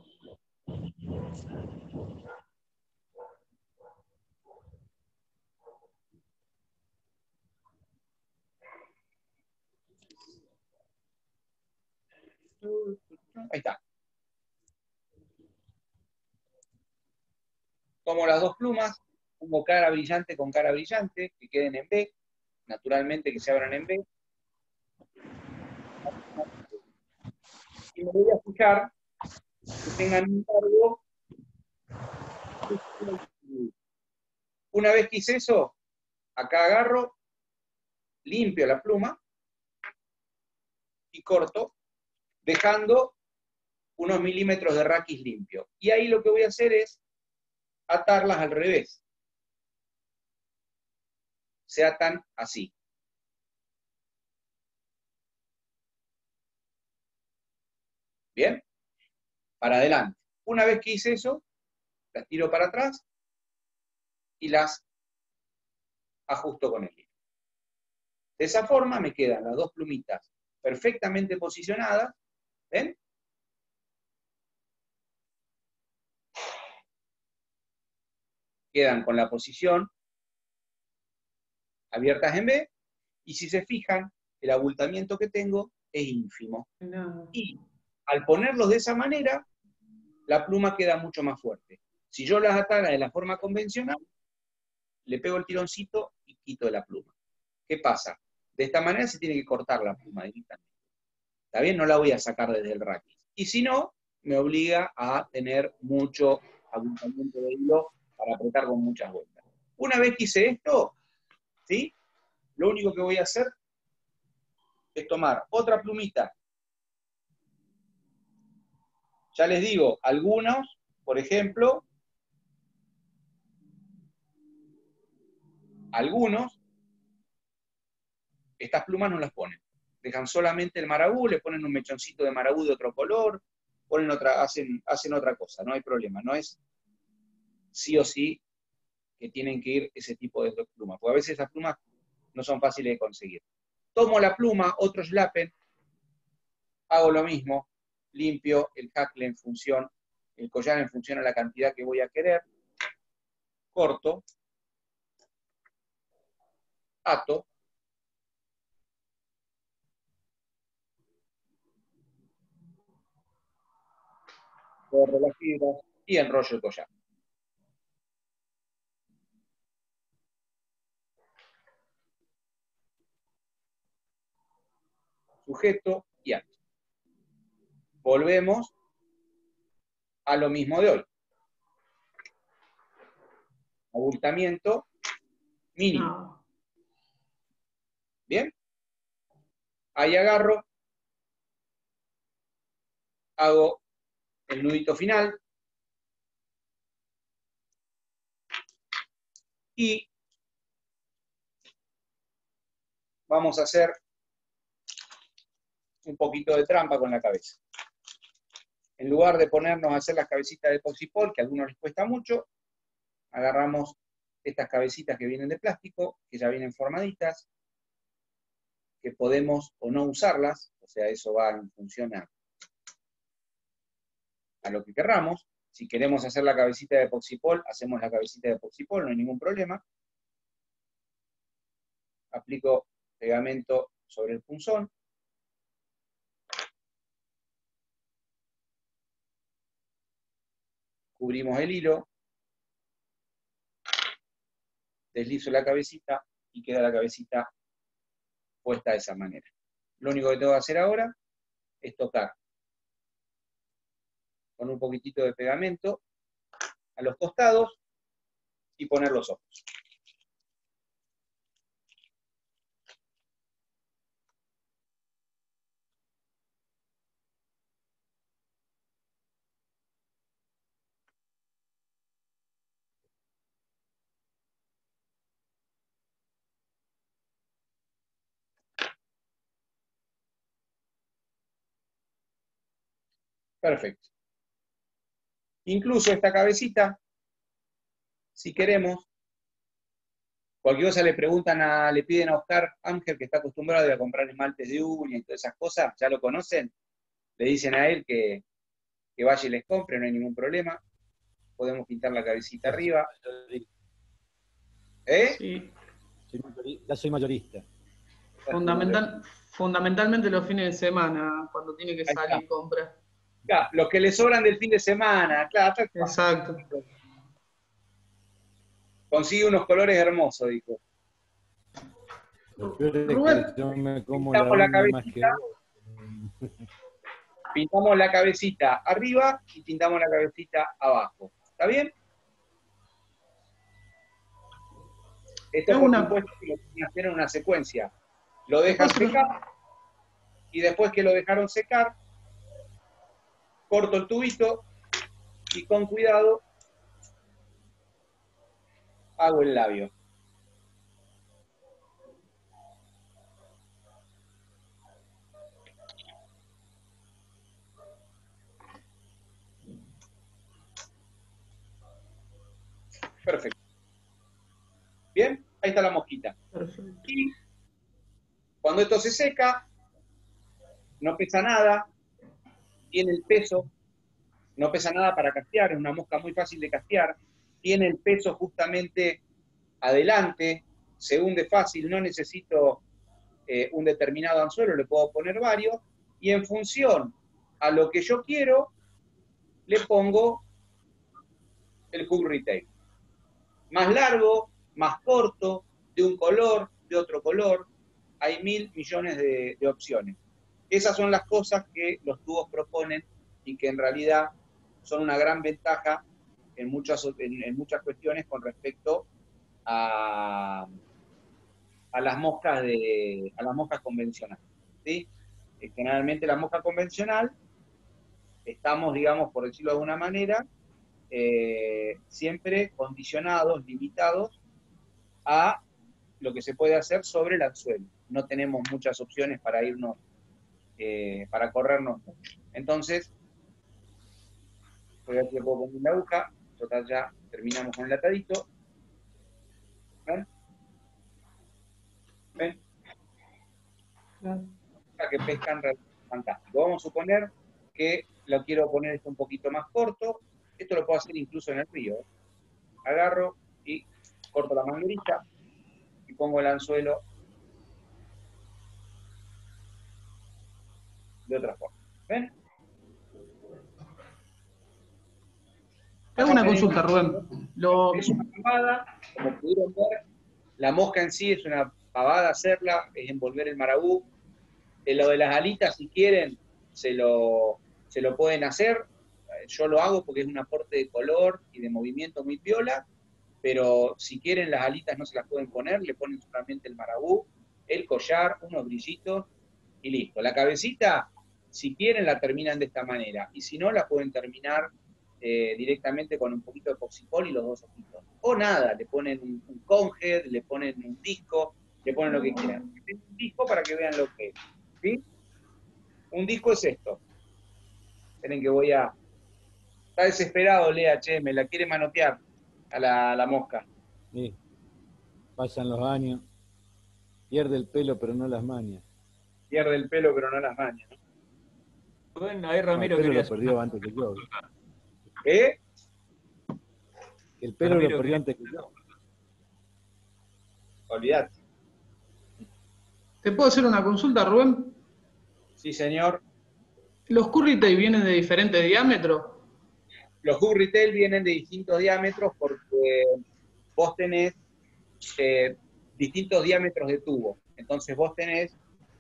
Ahí está. Tomo las 2 plumas, pongo cara brillante con cara brillante, que queden en B, naturalmente que se abran en B. Y me voy a fijar que tengan un largo. Una vez que hice eso, acá agarro, limpio la pluma y corto, dejando unos milímetros de raquis limpio. Y ahí lo que voy a hacer es atarlas al revés. Se atan así. ¿Bien? Para adelante. Una vez que hice eso, las tiro para atrás y las ajusto con el hilo. De esa forma me quedan las 2 plumitas perfectamente posicionadas. ¿Ven? Quedan con la posición abiertas en B, y si se fijan, el abultamiento que tengo es ínfimo. No. Y al ponerlos de esa manera, la pluma queda mucho más fuerte. Si yo las atara de la forma convencional, le pego el tironcito y quito de la pluma. ¿Qué pasa? De esta manera se tiene que cortar la pluma directamente. ¿Está bien? No la voy a sacar desde el raquis. Y si no, me obliga a tener mucho abultamiento de hilo para apretar con muchas vueltas. Una vez que hice esto, ¿sí? Lo único que voy a hacer es tomar otra plumita. Ya les digo, algunos, por ejemplo, estas plumas no las ponen. Dejan solamente el marabú, le ponen un mechoncito de marabú de otro color, ponen hacen otra cosa, no hay problema. No es sí o sí que tienen que ir ese tipo de plumas, porque a veces esas plumas no son fáciles de conseguir. Tomo la pluma, otro schlappen, hago lo mismo, limpio el hackle en función, el collar en función a la cantidad que voy a querer, corto, ato, corro las fibras y enrollo el collar. Sujeto y ato. Volvemos a lo mismo de hoy. Abultamiento mínimo. No. ¿Bien? Ahí agarro, hago el nudito final y vamos a hacer un poquito de trampa con la cabeza. En lugar de ponernos a hacer las cabecitas de poxipol, que a algunos les cuesta mucho, agarramos estas cabecitas que vienen de plástico, que ya vienen formaditas, que podemos o no usarlas, o sea, eso va en función a lo que querramos. Si queremos hacer la cabecita de epoxipol, hacemos la cabecita de epoxipol, no hay ningún problema. Aplico pegamento sobre el punzón. Cubrimos el hilo. Deslizo la cabecita y queda la cabecita puesta de esa manera. Lo único que tengo que hacer ahora es tocar con un poquitito de pegamento a los costados y poner los ojos. Perfecto. Incluso esta cabecita, si queremos, cualquier cosa le piden a Oscar Ángel, que está acostumbrado a comprar esmaltes de uña y todas esas cosas, ya lo conocen, le dicen a él que vaya y les compre, no hay ningún problema. Podemos pintar la cabecita arriba. ¿Eh? Sí. Ya soy mayorista. Fundamentalmente los fines de semana, cuando tiene que Ahí salir está. y comprar. Claro, los que le sobran del fin de semana, claro. Exacto. Consigue unos colores hermosos, dijo. Lo peor es Rubén, que yo me como la pintamos la uña más que cabecita. vos. Pintamos la cabecita arriba y pintamos la cabecita abajo. ¿Está bien? Esto, Es por una- supuesto, que lo tienen que hacer en una secuencia. Lo dejan secar y después que lo dejaron secar, corto el tubito y con cuidado hago el labio. Perfecto. Bien, ahí está la mosquita. Perfecto. Y cuando esto se seca, no pesa nada, tiene el peso, no pesa nada para castear, es una mosca muy fácil de castear, tiene el peso justamente adelante, se hunde fácil, no necesito un determinado anzuelo, le puedo poner varios, y en función a lo que yo quiero, le pongo el hook retail. Más largo, más corto, de un color, de otro color, hay 1000 millones de opciones. Esas son las cosas que los tubos proponen y que en realidad son una gran ventaja en muchas cuestiones con respecto a las moscas convencionales. ¿Sí? Generalmente la mosca convencional, estamos, digamos, por decirlo de alguna manera, siempre condicionados, limitados a lo que se puede hacer sobre el anzuelo. No tenemos muchas opciones para irnos, para corrernos mucho. Entonces, voy a ver si le puedo poner la aguja. Total, ya terminamos con el atadito. ¿Ven? ¿Ven? Que pescan fantástico. Vamos a suponer que lo quiero poner esto un poquito más corto. Esto lo puedo hacer incluso en el río. Agarro y corto la manguerita y pongo el anzuelo de otra forma. ¿Ven? Te hago una consulta, Rubén. Es una pavada, como pudieron ver, la mosca en sí es una pavada hacerla, es envolver el marabú. Lo de las alitas, si quieren, se lo pueden hacer. Yo lo hago porque es un aporte de color y de movimiento muy piola, pero si quieren las alitas no se las pueden poner, le ponen solamente el marabú, el collar, unos brillitos y listo. La cabecita, si quieren, la terminan de esta manera, y si no, la pueden terminar directamente con un poquito de epoxipol y los dos ojitos. O nada, le ponen un conhead, le ponen un disco, le ponen lo que quieran. Un disco para que vean lo que es. ¿Sí? Un disco es esto. Esperen que voy a... Está desesperado, Lea, che, me la quiere manotear a la mosca. Sí. Pasan los años, pierde el pelo pero no las mañas. Pierde el pelo, pero no las mañas, ¿no? Rubén, ahí No, el Ramiro pelo quería lo hacer perdió una antes que yo. consulta. ¿Eh? El pelo lo perdió antes que yo. Olvidate. ¿Te puedo hacer una consulta, Rubén? Sí, señor. ¿Los curry vienen de diferentes diámetros? Los hub retail vienen de distintos diámetros porque vos tenés distintos diámetros de tubo. Entonces vos tenés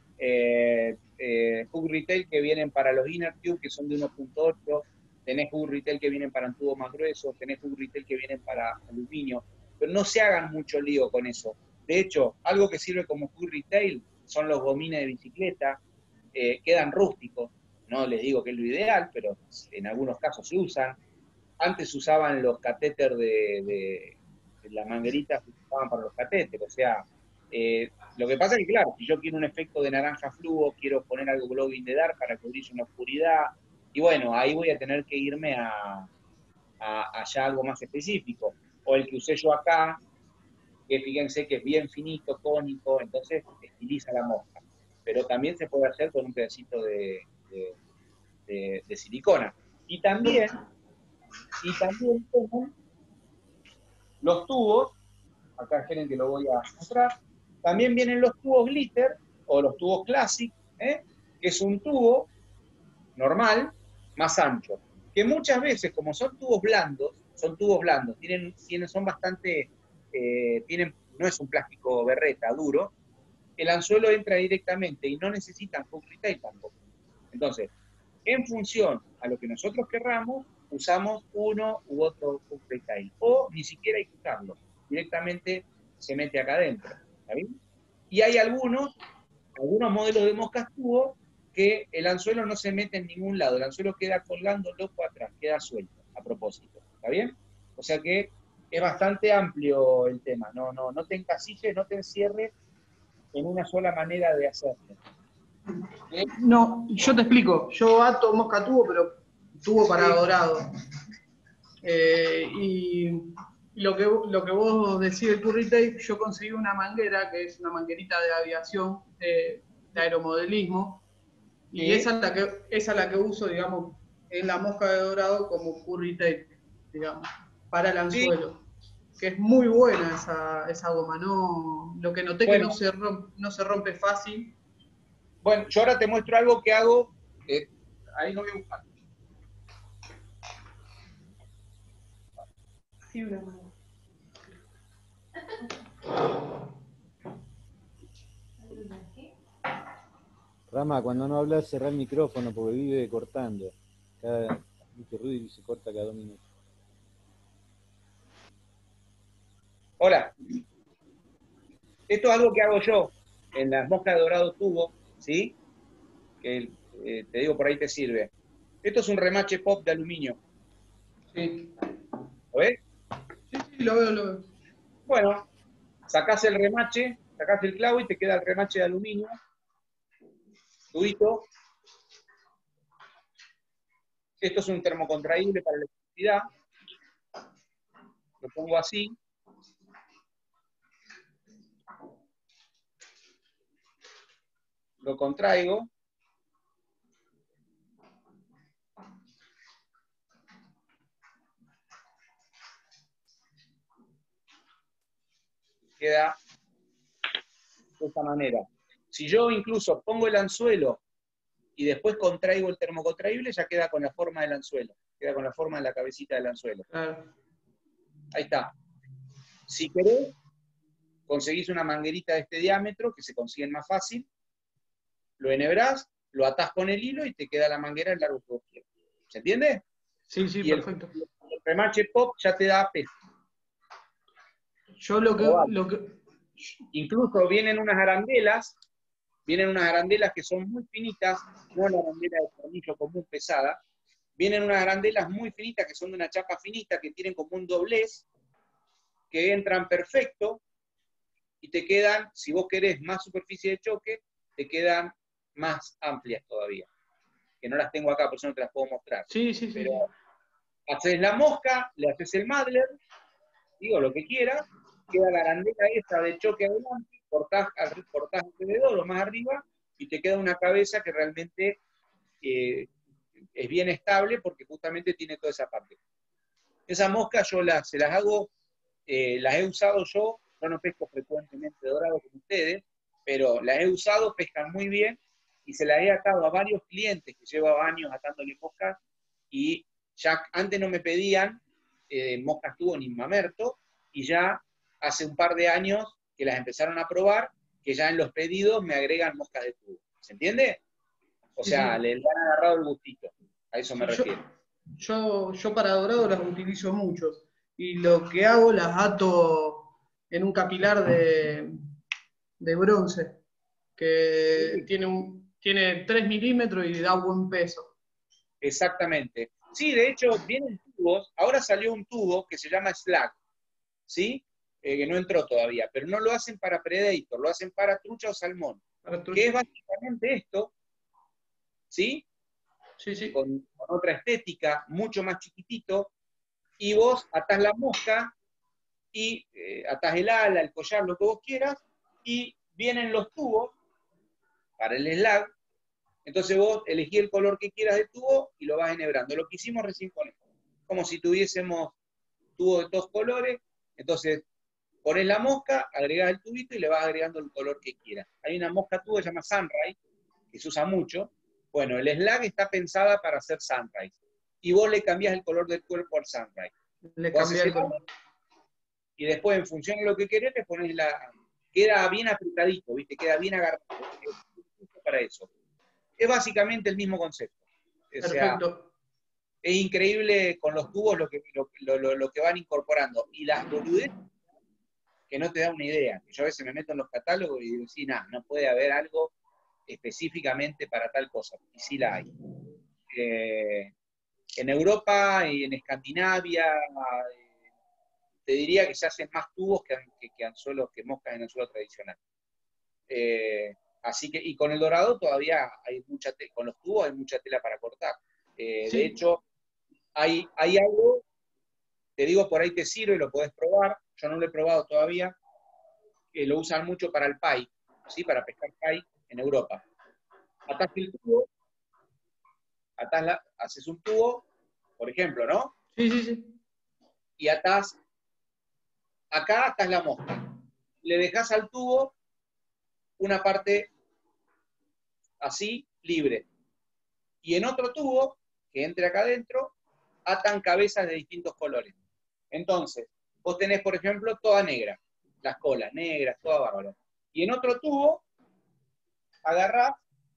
hub retail que vienen para los inner tube, que son de 1.8, tenés hub retail que vienen para un tubo más grueso, tenés hub retail que vienen para aluminio, pero no se hagan mucho lío con eso. De hecho, algo que sirve como hub retail son los gomines de bicicleta, quedan rústicos, no les digo que es lo ideal, pero en algunos casos se usan. Antes usaban los catéteres de las mangueritas que usaban para los catéteres, o sea, lo que pasa es que, claro, si yo quiero un efecto de naranja fluo, quiero poner algo glow in the dark para que brille en la oscuridad, y bueno, ahí voy a tener que irme a ya algo más específico. O el que usé yo acá, que fíjense que es bien finito, cónico, entonces estiliza la mosca. Pero también se puede hacer con un pedacito de silicona. Y también tengo los tubos, acá esperen que lo voy a mostrar, también vienen los tubos glitter o los tubos classic, que es un tubo normal más ancho, que muchas veces, como son tubos blandos, son bastante, no es un plástico berreta duro, el anzuelo entra directamente y no necesitan hook retail tampoco. Entonces, en función a lo que nosotros querramos, usamos uno u otro hook retail. O ni siquiera hay que usarlo. Directamente se mete acá adentro. ¿Está bien? Y hay algunos modelos de moscas tubo que el anzuelo no se mete en ningún lado. El anzuelo queda colgando loco atrás, queda suelto, a propósito. ¿Está bien? O sea que es bastante amplio el tema. No te encasilles, no te encierres en una sola manera de hacerlo. ¿Sí? No, yo te explico. Yo ato mosca tubo, pero tubo para Sí. dorado. Y lo que vos decís del curry tape, yo conseguí una manguera, que es una manguerita de aviación, de aeromodelismo, y Sí. esa es la que uso, digamos, en la mosca de dorado como curry tape, digamos, para el Sí. anzuelo. Que es muy buena esa goma, ¿no? Lo que noté que Bueno, no se rompe fácil. Bueno, yo ahora te muestro algo que hago. Ahí no voy a buscar. Sí, una mano. Rama, cuando no hablas, cerrá el micrófono porque vive cortando. Mucho ruido y se corta cada 2 minutos. Hola. Esto es algo que hago yo en las moscas de dorado tubo, ¿sí? Que te digo, por ahí te sirve. Esto es un remache pop de aluminio. Sí. ¿Lo ves? Sí, lo veo, lo veo. Bueno, sacás el remache, sacás el clavo y te queda el remache de aluminio. Tubito. Esto es un termocontraíble para electricidad. Lo pongo así. Lo contraigo. Queda de esta manera. Si yo incluso pongo el anzuelo y después contraigo el termocontraíble, ya queda con la forma del anzuelo, queda con la forma de la cabecita del anzuelo. Claro. Ahí está. Si querés, conseguís una manguerita de este diámetro, que se consiguen más fácil, lo enhebrás, lo atás con el hilo y te queda la manguera el largo que vos quieras. ¿Se entiende? Sí, sí, Y el perfecto. remache pop ya te da peso. Yo lo que Incluso vienen unas arandelas que son muy finitas, no la arandela de tornillo común pesada, vienen unas arandelas muy finitas que son de una chapa finita, que tienen como un doblez, que entran perfecto y te quedan, si vos querés más superficie de choque, te quedan más amplias todavía. Que no las tengo acá, por eso no te las puedo mostrar. sí, sí, sí, Pero sí. haces la mosca, le haces el muddler, digo lo que quieras, queda la arandela esta de choque adelante, cortás alrededor o más arriba, y te queda una cabeza que realmente es bien estable porque justamente tiene toda esa parte. Esas moscas yo se las hago, las he usado yo no pesco frecuentemente dorado como ustedes, pero las he usado, pescan muy bien, y se las he atado a varios clientes que llevaba años atándole moscas, y ya antes no me pedían moscas tubo ni mamerto, y ya hace un par de años que las empezaron a probar, que ya en los pedidos me agregan moscas de tubo. ¿Se entiende? O sea, sí. le han agarrado el gustito. A eso me Sí, refiero. yo para dorado las utilizo mucho. Y lo que hago, las ato en un capilar de bronce, que Sí, tiene 3 milímetros y da buen peso. exactamente. Sí, de hecho, vienen tubos. Ahora salió un tubo que se llama Slack, ¿sí? Que no entró todavía, pero no lo hacen para Predator, lo hacen para trucha o salmón, Para que trucha. es básicamente esto, ¿sí? Sí, sí. Con otra estética, mucho más chiquitito, y vos atás la mosca y atás el ala, el collar, lo que vos quieras, y vienen los tubos para el Slack. Entonces vos elegí el color que quieras de tubo y lo vas enhebrando. Lo que hicimos recién con esto. Como si tuviésemos tubo de dos colores. Entonces pones la mosca, agregás el tubito y le vas agregando el color que quieras. Hay una mosca tubo que se llama Sunrise, que se usa mucho. Bueno, el Slag está pensada para hacer Sunrise. Y vos le cambiás el color del cuerpo al Sunrise. Le Vos cambié haces el el color. ala y después en función de lo que querés le pones queda bien apretadito, ¿viste? Queda bien agarrado. Para eso. Es básicamente el mismo concepto. O sea, Perfecto. es increíble con los tubos lo que van incorporando. Y las boludeces que no te da una idea. Yo a veces me meto en los catálogos y digo, sí, nada, no puede haber algo específicamente para tal cosa. Y sí la hay. En Europa y en Escandinavia, te diría que se hacen más tubos que anzuelos, que moscas en anzuelo tradicional. Así que, y con el dorado todavía hay mucha tela, con los tubos hay mucha tela para cortar. De Sí, hecho, hay algo, te digo, por ahí te sirve, lo podés probar, yo no lo he probado todavía, que lo usan mucho para el pai, ¿sí? Para pescar pai en Europa. Atás el tubo, haces un tubo, por ejemplo, ¿no? sí, sí, sí. Y acá atás la mosca. Le dejás al tubo una parte así, libre. Y en otro tubo, que entre acá adentro, atan cabezas de distintos colores. Entonces, vos tenés, por ejemplo, toda negra, las colas negras, toda bárbara. Y en otro tubo, agarrás,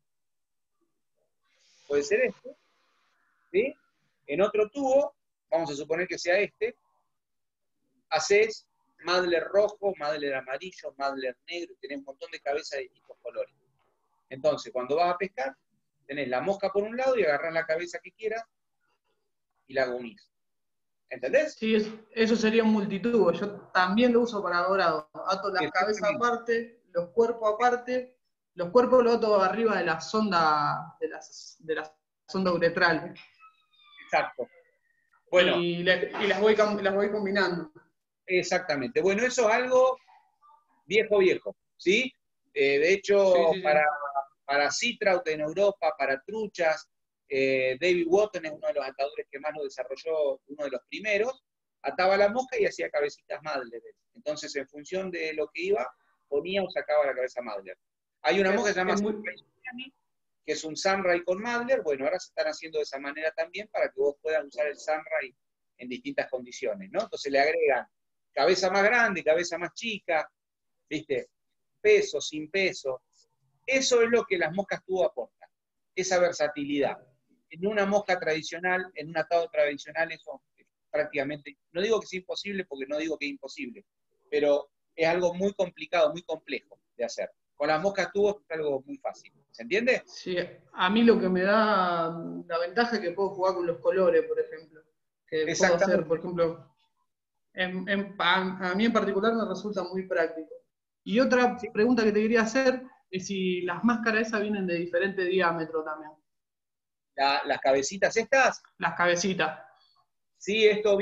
puede ser este, ¿sí? En otro tubo, vamos a suponer que sea este, haces madler rojo, madler amarillo, madler negro, tenés un montón de cabezas de distintos colores. Entonces, cuando vas a pescar, tenés la mosca por un lado y agarrás la cabeza que quieras y la unís. ¿Entendés? Sí, eso sería un multitubo. Yo también lo uso para dorado. Ato las cabezas Exactamente. aparte, los cuerpos aparte. Los cuerpos los ato arriba de la sonda, de la sonda uretral. Exacto. Bueno, Y las voy combinando. exactamente. Bueno, eso es algo viejo, ¿sí? De Sí, hecho, sí, sí. para Citrout en Europa, para truchas, David Watton es uno de los atadores que más lo desarrolló, uno de los primeros, ataba la mosca y hacía cabecitas Madler. Entonces, en función de lo que iba, ponía o sacaba la cabeza Madler. Hay una mosca que se llama Es muy, Sunrise, que es un Sunrise con Madler. Bueno, ahora se están haciendo de esa manera también para que vos puedas usar el Sunrise en distintas condiciones, ¿no? Entonces le agregan cabeza más grande, cabeza más chica, ¿viste? Peso, sin peso. Eso es lo que las moscas tubo aportan, esa versatilidad. En una mosca tradicional, en un atado tradicional, eso es prácticamente, no digo que sea imposible porque no digo que es imposible, pero es algo muy complicado, muy complejo de hacer. Con las moscas tubos es algo muy fácil. ¿Se entiende? sí, a mí lo que me da la ventaja es que puedo jugar con los colores, por ejemplo. Que puedo hacer, por Exactamente. ejemplo, a mí en particular me resulta muy práctico. Y otra Sí. pregunta que te quería hacer es si las máscaras esas vienen de diferente diámetro también, Las cabecitas estas, las cabecitas. sí, esto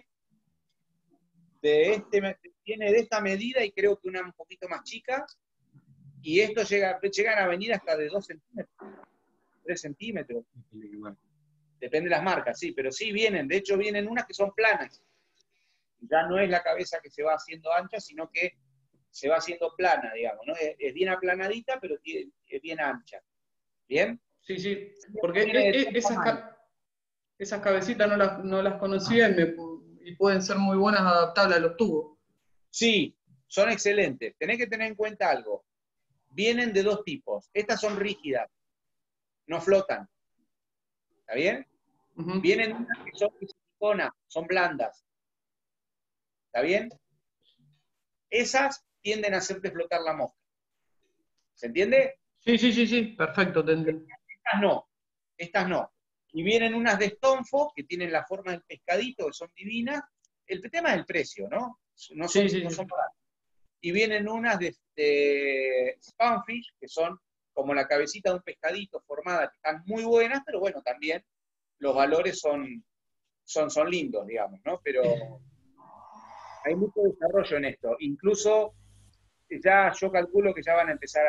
viene de esta medida y creo que una un poquito más chica, y esto llegan a venir hasta de 2 centímetros, 3 centímetros. Depende de las marcas, sí, pero sí vienen, de hecho vienen unas que son planas. Ya no es la cabeza que se va haciendo ancha, sino que se va haciendo plana, digamos, ¿no? Es bien aplanadita, pero es bien ancha. ¿Bien? Sí, sí, porque Viene de tres tamaños. esas cabecitas no las conocía y pueden ser muy buenas adaptables a los tubos. Sí, son excelentes. Tenés que tener en cuenta algo. Vienen de dos tipos. Estas son rígidas, no flotan. ¿Está bien? Ujú. Vienen unas que son de silicona, son blandas. ¿Está bien? Esas tienden a hacerte flotar la mosca. ¿Se entiende? Sí, sí, sí, sí, perfecto, te entiendo. Estas no. Estas no. Y vienen unas de estonfo, que tienen la forma del pescadito, que son divinas. El tema es el precio, ¿no? No Sí, son, sí, no sí. son baratas. Y vienen unas de Spamfish, que son como la cabecita de un pescadito formada, que están muy buenas, pero bueno, también los valores son lindos, digamos, ¿no? Pero hay mucho desarrollo en esto. Incluso ya yo calculo que ya van a empezar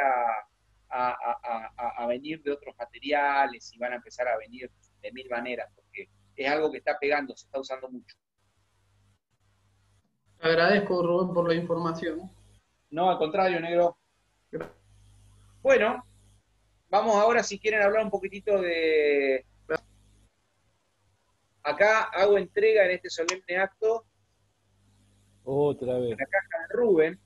a venir de otros materiales y van a empezar a venir de mil maneras, porque es algo que está pegando, se está usando mucho. Te agradezco, Rubén, por la información. No, al contrario, negro. Bueno, vamos ahora si quieren hablar un poquitito de... Acá hago entrega en este solemne acto Otra de vez. la caja de Rubén.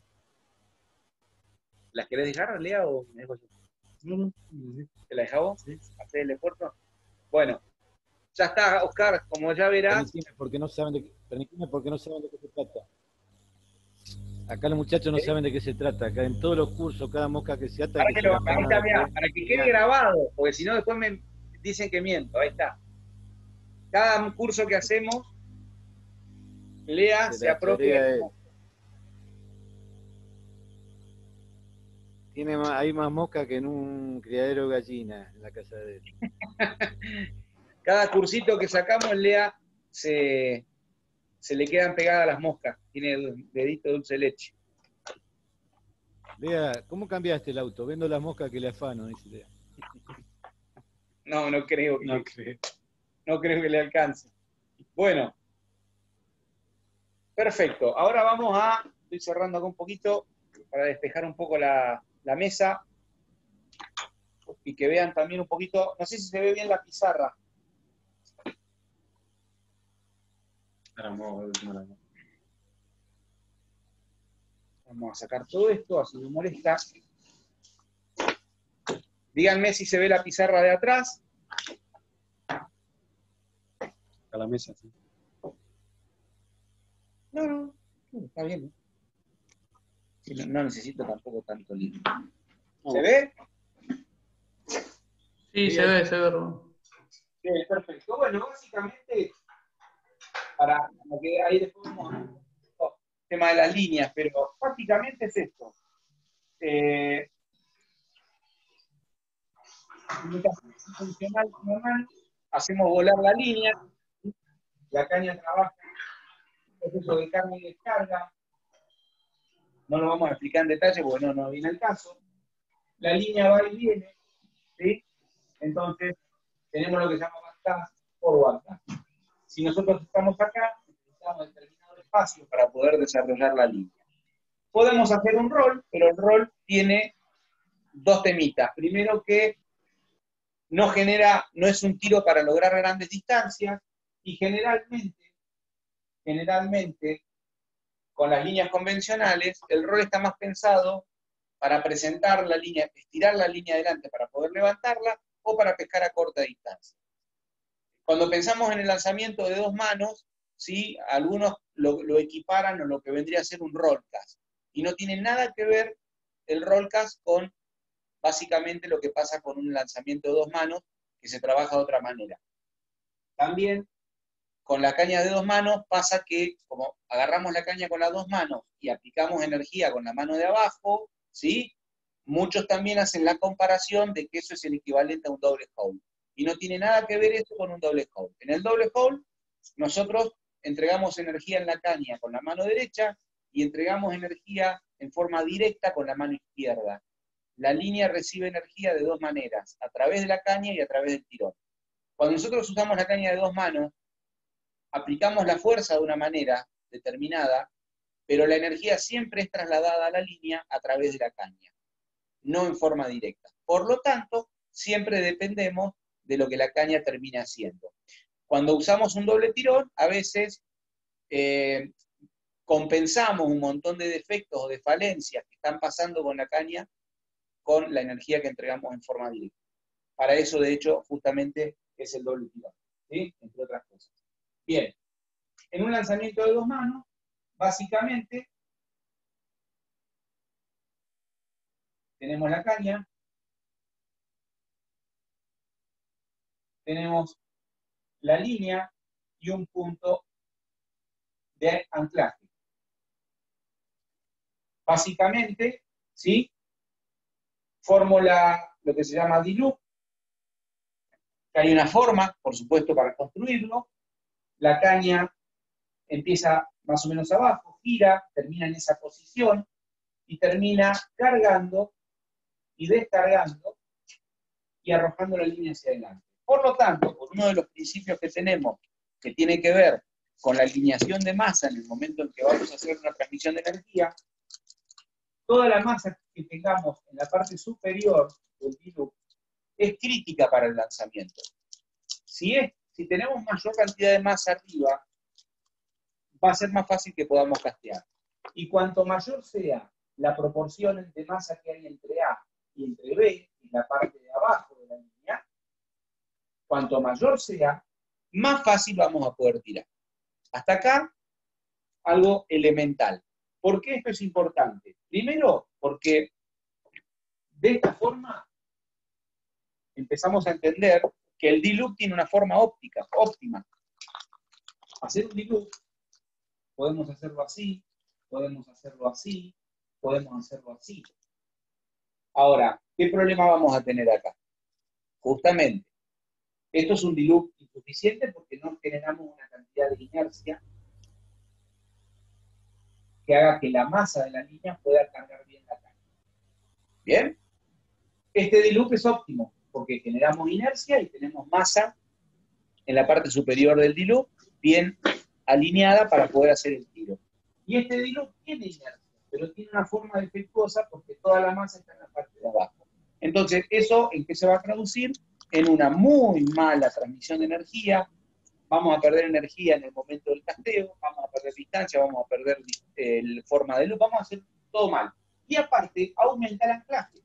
¿Las querés dejar, Lea, o me dejo yo? No, no. ¿Te la dejamos? Sí. ¿Hacer el esfuerzo? Bueno, ya está, Oscar, como ya verás. Permitime porque no saben de qué se trata. Acá los muchachos no saben de qué se trata. Acá en todos los cursos, cada mosca que se ata, Para que que se lo, la ahí afana está, mirá, después. para que quede Mirá, grabado, porque si no después me dicen que miento. Ahí está. Cada curso que hacemos, Lea se se la apropia. chorea él. Hay más mosca que en un criadero de gallinas en la casa de él. Cada cursito que sacamos, Lea se le quedan pegadas las moscas. Tiene el dedito de dulce de leche. Lea, ¿cómo cambiaste el auto? Vendo las moscas que le afano, dice Lea. No, no creo No creo. no creo que le alcance. Bueno, perfecto. Ahora vamos estoy cerrando acá un poquito para despejar un poco la mesa y que vean también un poquito, no sé si se ve bien la pizarra. Ahora vamos a ver cómo la hago. Vamos a sacar todo esto, así me molesta. Díganme si se ve la pizarra de atrás. A la mesa, sí. No, está bien. Sí, no necesito tampoco tanto libro. ¿Se ve? Sí, se ve, Rubén. Sí, perfecto. Bueno, básicamente, para que ahí después vamos a ver el tema de las líneas, pero básicamente es esto. Comunicación funcional normal, hacemos volar la línea, la caña trabaja en un proceso de carga y descarga, no lo vamos a explicar en detalle porque no viene el caso. La línea va y viene, ¿sí? Entonces, tenemos lo que se llama backcast por backcast. Si nosotros estamos acá, necesitamos determinado espacio para poder desarrollar la línea. Podemos hacer un rol, pero el rol tiene dos temitas. Primero que no es un tiro para lograr grandes distancias y generalmente, con las líneas convencionales, el rol está más pensado para presentar la línea, estirar la línea adelante para poder levantarla o para pescar a corta distancia. Cuando pensamos en el lanzamiento de dos manos, ¿sí? Algunos lo equiparan a lo que vendría a ser un rollcast. Y no tiene nada que ver el rollcast con básicamente lo que pasa con un lanzamiento de dos manos, que se trabaja de otra manera. También con la caña de dos manos pasa que, como agarramos la caña con las dos manos y aplicamos energía con la mano de abajo, ¿sí? Muchos también hacen la comparación de que eso es el equivalente a un doble hold. Y no tiene nada que ver eso con un doble hold. En el doble hold, nosotros entregamos energía en la caña con la mano derecha y entregamos energía en forma directa con la mano izquierda. La línea recibe energía de dos maneras, a través de la caña y a través del tirón. Cuando nosotros usamos la caña de 2 manos, aplicamos la fuerza de una manera determinada, pero la energía siempre es trasladada a la línea a través de la caña, no en forma directa. Por lo tanto, siempre dependemos de lo que la caña termine haciendo. Cuando usamos un doble tirón, a veces compensamos un montón de defectos o de falencias que están pasando con la caña con la energía que entregamos en forma directa. Para eso, de hecho, justamente es el doble tirón, ¿sí? Entre otras cosas. Bien, en un lanzamiento de 2 manos, básicamente, tenemos la caña, tenemos la línea y un punto de anclaje. Básicamente, ¿sí? Formo lo que se llama D-loop, que hay una forma, por supuesto, para construirlo. La caña empieza más o menos abajo, gira, termina en esa posición y termina cargando y descargando y arrojando la línea hacia adelante. Por lo tanto, por uno de los principios que tenemos, que tiene que ver con la alineación de masa en el momento en que vamos a hacer una transmisión de energía, toda la masa que tengamos en la parte superior del D-loop es crítica para el lanzamiento. Si tenemos mayor cantidad de masa arriba, va a ser más fácil que podamos castear. Y cuanto mayor sea la proporción de masa que hay entre A y entre B, en la parte de abajo de la línea, cuanto mayor sea, más fácil vamos a poder tirar. Hasta acá, algo elemental. ¿Por qué esto es importante? Primero, porque de esta forma empezamos a entender que el D-loop tiene una forma óptima. Hacer un D-loop, podemos hacerlo así, podemos hacerlo así, podemos hacerlo así. Ahora, ¿qué problema vamos a tener acá? Justamente, esto es un D-loop insuficiente porque no generamos una cantidad de inercia que haga que la masa de la línea pueda cargar bien la caña. ¿Bien? Este D-loop es óptimo porque generamos inercia y tenemos masa en la parte superior del D-loop bien alineada para poder hacer el tiro. Y este D-loop tiene inercia, pero tiene una forma defectuosa porque toda la masa está en la parte de abajo. Entonces, ¿eso en qué se va a traducir? En una muy mala transmisión de energía. Vamos a perder energía en el momento del casteo, vamos a perder distancia, vamos a perder forma de luz, vamos a hacer todo mal. Y aparte, aumenta el anclaje.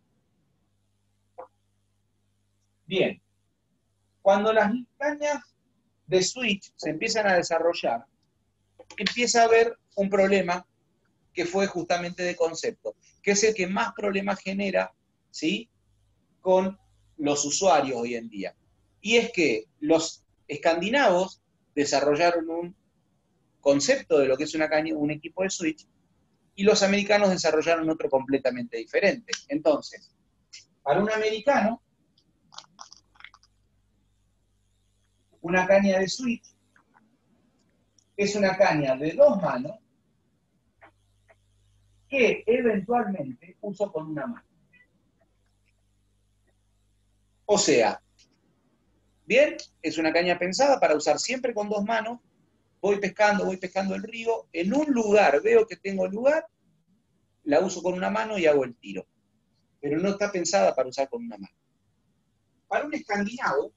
Bien, cuando las cañas de switch se empiezan a desarrollar, empieza a haber un problema que fue justamente de concepto, que es el que más problemas genera, ¿sí?, con los usuarios hoy en día. Y es que los escandinavos desarrollaron un concepto de lo que es un equipo de switch, y los americanos desarrollaron otro completamente diferente. Entonces, para un americano, una caña de switch es una caña de 2 manos que eventualmente uso con una mano. O sea, bien, es una caña pensada para usar siempre con 2 manos. Voy pescando el río, en un lugar veo que tengo lugar, la uso con una mano y hago el tiro. Pero no está pensada para usar con una mano. Para un escandinavo,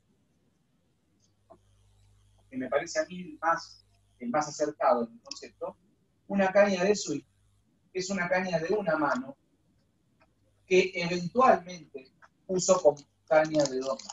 que me parece a mí el más acertado en el concepto, una caña de switch es una caña de una mano que eventualmente uso con caña de 2 manos.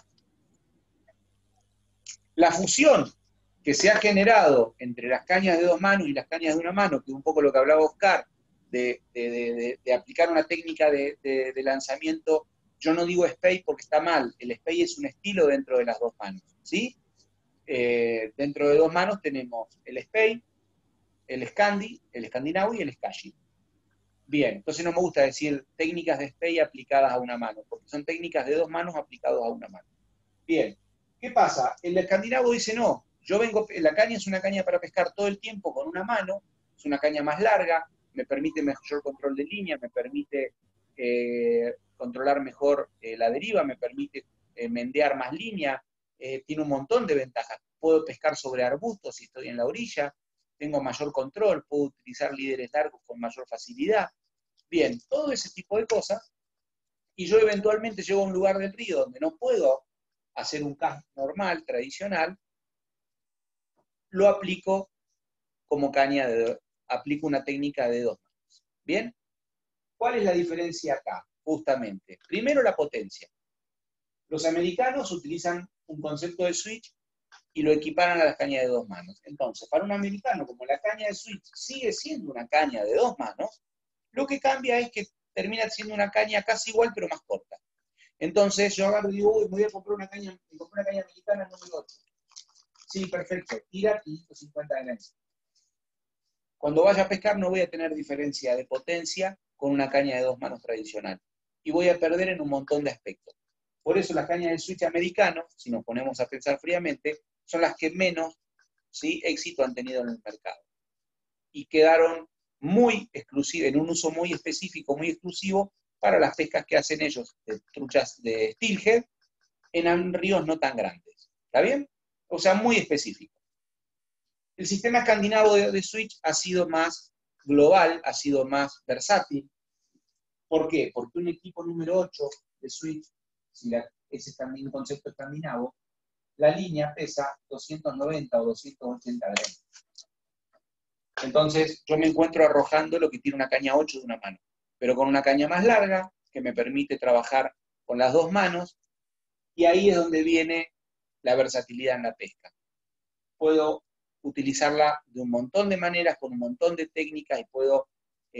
La fusión que se ha generado entre las cañas de 2 manos y las cañas de una mano, que es un poco lo que hablaba Oscar, de aplicar una técnica de lanzamiento, yo no digo SPAY porque está mal, el SPAY es un estilo dentro de las 2 manos, ¿sí? Dentro de 2 manos tenemos el SPAY, el Scandi, el escandinavo y el Scaggi. Bien, entonces no me gusta decir técnicas de SPAY aplicadas a una mano, porque son técnicas de 2 manos aplicadas a una mano. Bien, ¿qué pasa? El escandinavo dice, no, la caña es una caña para pescar todo el tiempo con una mano, es una caña más larga, me permite mayor control de línea, me permite controlar mejor la deriva, me permite mendear más línea, tiene un montón de ventajas. Puedo pescar sobre arbustos si estoy en la orilla, tengo mayor control, puedo utilizar líderes largos con mayor facilidad. Bien, todo ese tipo de cosas. Y yo eventualmente llego a un lugar del río donde no puedo hacer un cast normal, tradicional, lo aplico como aplico una técnica de 2 manos. ¿Bien? ¿Cuál es la diferencia acá? Justamente. Primero, la potencia. Los americanos utilizan un concepto de switch y lo equiparan a las cañas de 2 manos. Entonces, para un americano, como la caña de switch sigue siendo una caña de 2 manos, lo que cambia es que termina siendo una caña casi igual, pero más corta. Entonces, yo agarro y digo, uy, me voy a comprar una caña americana número 8. Sí, perfecto, tira 550 gramos. Cuando vaya a pescar no voy a tener diferencia de potencia con una caña de 2 manos tradicional. Y voy a perder en un montón de aspectos. Por eso las cañas de switch americanos, si nos ponemos a pensar fríamente, son las que menos, ¿sí?, éxito han tenido en el mercado. Y quedaron muy exclusivas, en un uso muy específico, muy exclusivo, para las pescas que hacen ellos de truchas de steelhead en ríos no tan grandes. ¿Está bien? O sea, muy específico. El sistema escandinavo de switch ha sido más global, ha sido más versátil. ¿Por qué? Porque un equipo número 8 de switch, si ese es también un concepto escandinavo, la línea pesa 290 o 280 gramos. Entonces, yo me encuentro arrojando lo que tiene una caña 8 de una mano, pero con una caña más larga, que me permite trabajar con las 2 manos, y ahí es donde viene la versatilidad en la pesca. Puedo utilizarla de un montón de maneras, con un montón de técnicas, y puedo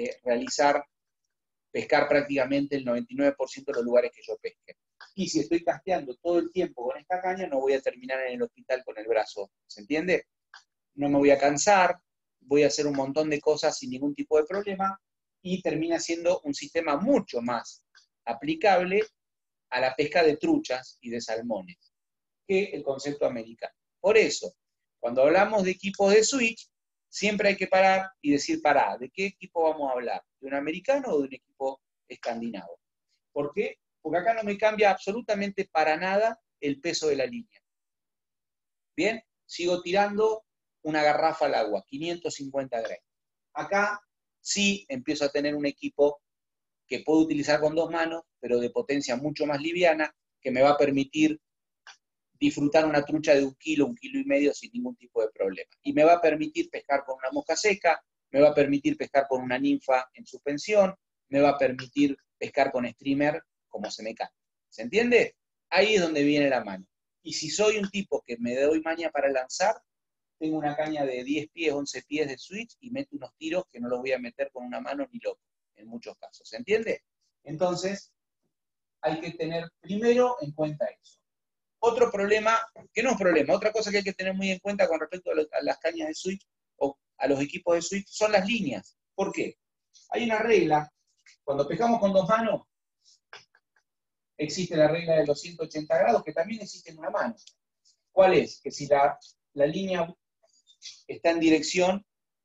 pescar prácticamente el 99% de los lugares que yo pesque. Y si estoy casteando todo el tiempo con esta caña, no voy a terminar en el hospital con el brazo, ¿se entiende? No me voy a cansar, voy a hacer un montón de cosas sin ningún tipo de problema, y termina siendo un sistema mucho más aplicable a la pesca de truchas y de salmones que el concepto americano. Por eso, cuando hablamos de equipos de switch, siempre hay que parar y decir, pará, ¿de qué equipo vamos a hablar? ¿De un americano o de un equipo escandinavo? ¿Por qué? Porque acá no me cambia absolutamente para nada el peso de la línea. Bien, sigo tirando una garrafa al agua, 550 gramos. Acá sí empiezo a tener un equipo que puedo utilizar con 2 manos, pero de potencia mucho más liviana, que me va a permitir disfrutar una trucha de 1 kilo, 1,5 kilos sin ningún tipo de problema. Y me va a permitir pescar con una mosca seca, me va a permitir pescar con una ninfa en suspensión, me va a permitir pescar con streamer como se me canta. ¿Se entiende? Ahí es donde viene la mano. Y si soy un tipo que me doy maña para lanzar, tengo una caña de 10 pies, 11 pies de switch y meto unos tiros que no los voy a meter con una mano ni loco, en muchos casos. ¿Se entiende? Entonces, hay que tener primero en cuenta eso. Otro problema, que no es problema, otra cosa que hay que tener muy en cuenta con respecto a las cañas de switch o a los equipos de switch son las líneas. ¿Por qué? Hay una regla, cuando pescamos con 2 manos, existe la regla de los 180 grados, que también existe en una mano. ¿Cuál es? Que si la línea está en dirección,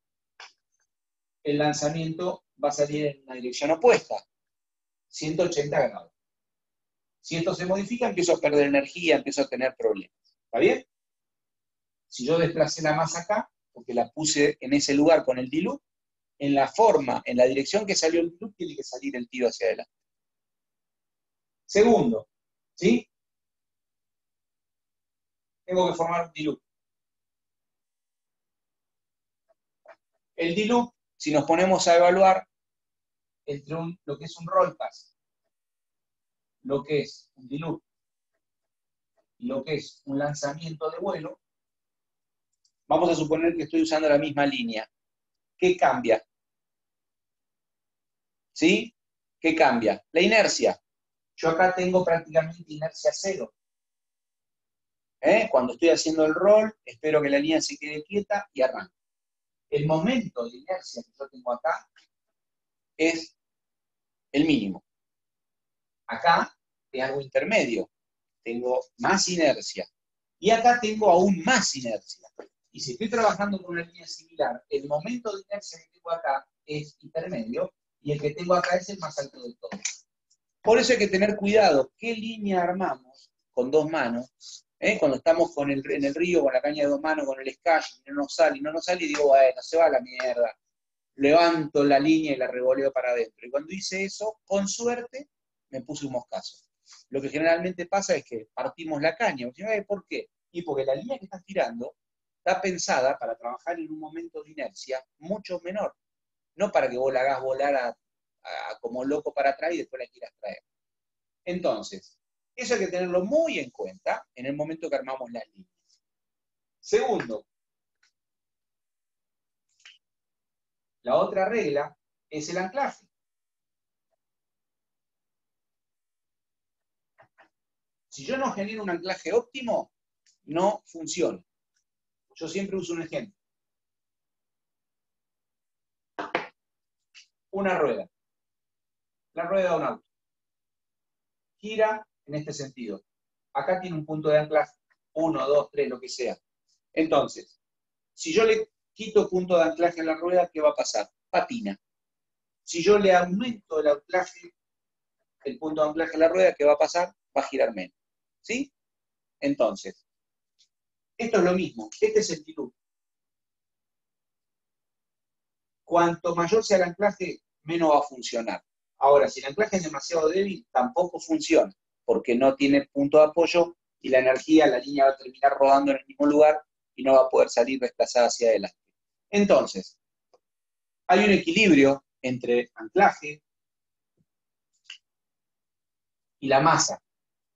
el lanzamiento va a salir en una dirección opuesta, 180 grados. Si esto se modifica, empiezo a perder energía, empiezo a tener problemas. ¿Está bien? Si yo desplacé la masa acá, porque la puse en ese lugar con el dilute, en la forma, en la dirección que salió el dilute, tiene que salir el tiro hacia adelante. Segundo, ¿sí? Tengo que formar un dilute. El dilute, si nos ponemos a evaluar entre lo que es un roll cast, lo que es un dilute y lo que es un lanzamiento de vuelo, vamos a suponer que estoy usando la misma línea. ¿Qué cambia? ¿Sí? ¿Qué cambia? La inercia. Yo acá tengo prácticamente inercia 0. Cuando estoy haciendo el roll, espero que la línea se quede quieta y arranco. El momento de inercia que yo tengo acá es el mínimo. Acá es algo intermedio. Tengo más inercia. Y acá tengo aún más inercia. Y si estoy trabajando con una línea similar, el momento de inercia que tengo acá es intermedio y el que tengo acá es el más alto de todos. Por eso hay que tener cuidado qué línea armamos con 2 manos, Cuando estamos en el río, con la caña de 2 manos, con el scash, y no nos sale, y digo, bueno, se va a la mierda. Levanto la línea y la revoleo para adentro. Y cuando hice eso, con suerte, me puse un moscazo. Lo que generalmente pasa es que partimos la caña. ¿Por qué? Y porque la línea que estás tirando está pensada para trabajar en un momento de inercia mucho menor. No para que vos la hagas volar como loco para atrás y después la quieras traer. Entonces, eso hay que tenerlo muy en cuenta en el momento que armamos las líneas. Segundo, la otra regla es el anclaje. Si yo no genero un anclaje óptimo, no funciona. Yo siempre uso un ejemplo. Una rueda. La rueda de un auto. Gira en este sentido. Acá tiene un punto de anclaje. 1, 2, 3, lo que sea. Entonces, si yo le quito punto de anclaje a la rueda, ¿qué va a pasar? Patina. Si yo le aumento el anclaje, el punto de anclaje a la rueda, ¿qué va a pasar? Va a girar menos. ¿Sí? Entonces, esto es lo mismo. Este es el diluvio. Cuanto mayor sea el anclaje, menos va a funcionar. Ahora, si el anclaje es demasiado débil, tampoco funciona, porque no tiene punto de apoyo y la energía, la línea va a terminar rodando en el mismo lugar y no va a poder salir desplazada hacia adelante. Entonces, hay un equilibrio entre anclaje y la masa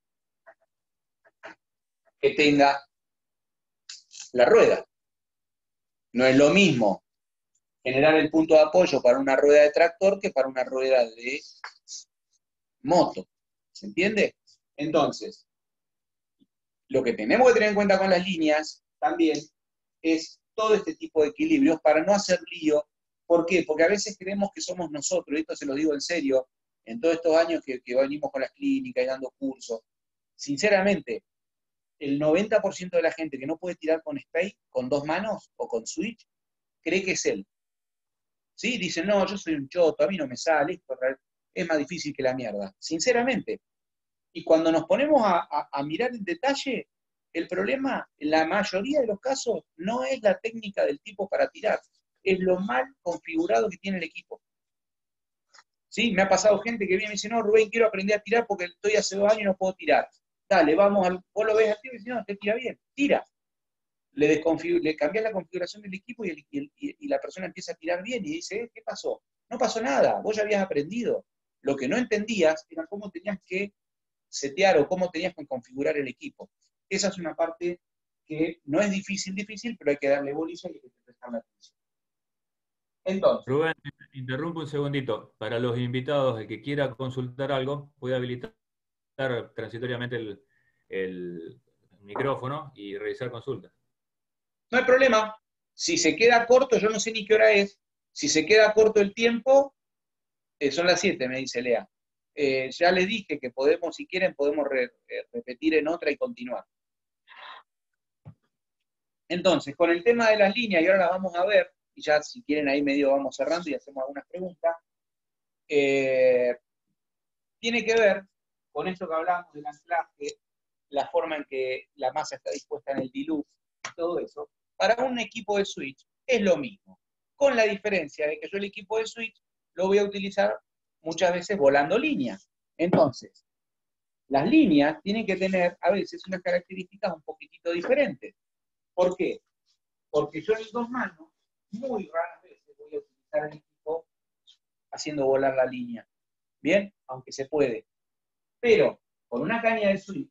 que tenga la rueda. No es lo mismo generar el punto de apoyo para una rueda de tractor que para una rueda de moto. ¿Se entiende? Entonces, lo que tenemos que tener en cuenta con las líneas también es todo este tipo de equilibrios para no hacer lío. ¿Por qué? Porque a veces creemos que somos nosotros, y esto se lo digo en serio, en todos estos años que venimos con las clínicas y dando cursos. Sinceramente, el 90% de la gente que no puede tirar con spade, con 2 manos o con switch, cree que es él. ¿Sí? Dicen, no, yo soy un choto, a mí no me sale, esto es más difícil que la mierda. Sinceramente. Y cuando nos ponemos a mirar en detalle, el problema, en la mayoría de los casos, no es la técnica del tipo para tirar, es lo mal configurado que tiene el equipo. ¿Sí? Me ha pasado gente que viene y me dice, no, Rubén, quiero aprender a tirar porque estoy hace 2 años y no puedo tirar. Dale, vos lo ves a ti y dices, no, te tira bien, tira. Le cambias la configuración del equipo y la persona empieza a tirar bien y dice, ¿qué pasó? No pasó nada, vos ya habías aprendido. Lo que no entendías era cómo tenías que setear o cómo tenías que configurar el equipo. Esa es una parte que no es difícil, pero hay que darle bolilla y hay que prestarle atención. Entonces, Rubén, interrumpo un segundito. Para los invitados, el que quiera consultar algo, puede habilitar transitoriamente el micrófono y realizar consultas. no hay problema. Si se queda corto, yo no sé ni qué hora es. Si se queda corto el tiempo, son las 7, me dice Lea. Ya les dije que podemos, si quieren, podemos repetir en otra y continuar. Entonces, con el tema de las líneas, y ahora las vamos a ver, y ya si quieren ahí medio vamos cerrando y hacemos algunas preguntas, tiene que ver con esto que hablamos del anclaje, la forma en que la masa está dispuesta en el diluz, todo eso. Para un equipo de switch es lo mismo, con la diferencia de que yo el equipo de switch lo voy a utilizar muchas veces volando líneas. Entonces, las líneas tienen que tener a veces unas características un poquitito diferentes. ¿Por qué? Porque yo en 2 manos, muy raras veces voy a utilizar el equipo haciendo volar la línea. ¿Bien? Aunque se puede. Pero con una caña de switch,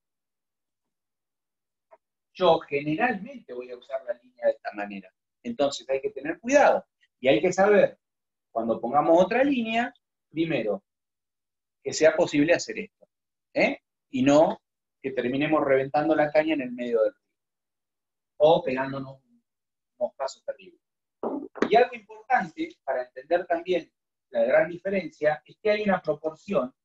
yo generalmente voy a usar la línea de esta manera. Entonces hay que tener cuidado. Y hay que saber, cuando pongamos otra línea, primero, que sea posible hacer esto. Y no que terminemos reventando la caña en el medio del río. O pegándonos unos pasos terribles. Y algo importante para entender también la gran diferencia es que hay una proporción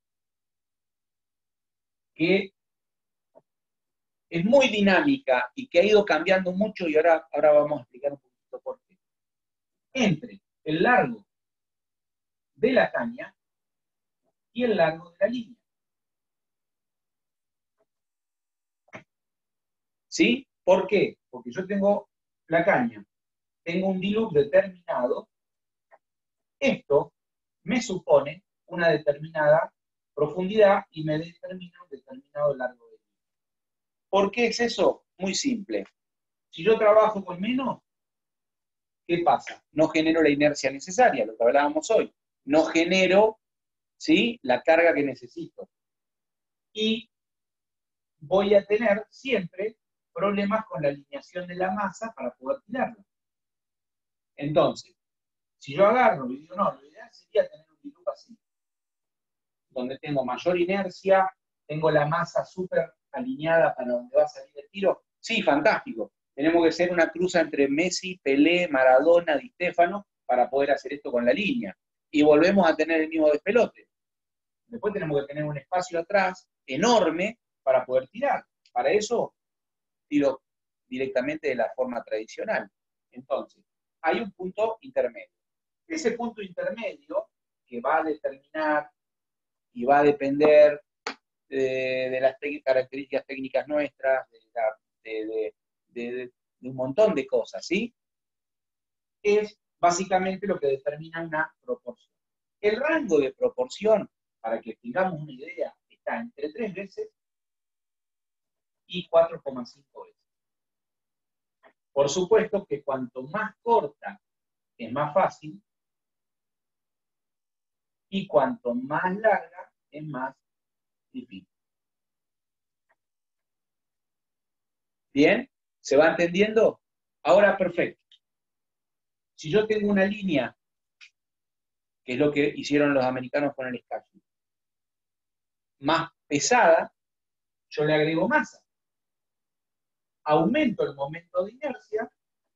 que es muy dinámica y que ha ido cambiando mucho y ahora vamos a explicar un poquito por qué. Entre el largo de la caña y el largo de la línea. ¿Sí? ¿Por qué? Porque yo tengo la caña, tengo un D-loop determinado. Esto me supone una determinada profundidad y me determina un determinado largo de D-loop. ¿Por qué es eso? Muy simple. Si yo trabajo con menos, ¿qué pasa? No genero la inercia necesaria, lo que hablábamos hoy. No genero, ¿sí?, la carga que necesito. Y voy a tener siempre problemas con la alineación de la masa para poder tirarla. Entonces, si yo agarro y digo, no, lo ideal sería tener un D-loop así, donde tengo mayor inercia, tengo la masa súper alineada para donde va a salir el tiro. Sí, fantástico. Tenemos que ser una cruza entre Messi, Pelé, Maradona, Di Stéfano para poder hacer esto con la línea. Y volvemos a tener el mismo despelote. Después tenemos que tener un espacio atrás enorme para poder tirar. Para eso tiro directamente de la forma tradicional. Entonces, hay un punto intermedio. Ese punto intermedio que va a determinar y va a depender de las características técnicas nuestras, de un montón de cosas, ¿sí? Es básicamente lo que determina una proporción. El rango de proporción, para que tengamos una idea, está entre 3 veces y 4,5 veces. Por supuesto que cuanto más corta es más fácil y cuanto más larga es más difícil. ¿Bien? ¿Se va entendiendo? Ahora, perfecto. Si yo tengo una línea, que es lo que hicieron los americanos con el Scagli, más pesada, yo le agrego masa. Aumento el momento de inercia,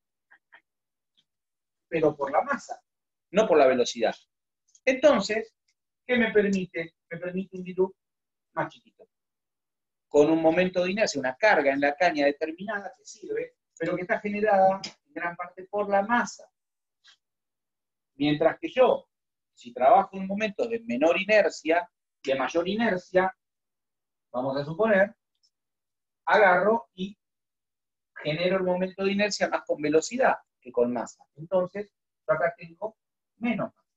pero por la masa, no por la velocidad. Entonces, ¿qué me permite? Me permite un D-loop más chiquito, con un momento de inercia, una carga en la caña determinada que sirve, pero que está generada en gran parte por la masa. Mientras que yo, si trabajo en momentos de menor inercia, de mayor inercia, vamos a suponer, agarro y genero el momento de inercia más con velocidad que con masa. Entonces, yo acá tengo menos masa.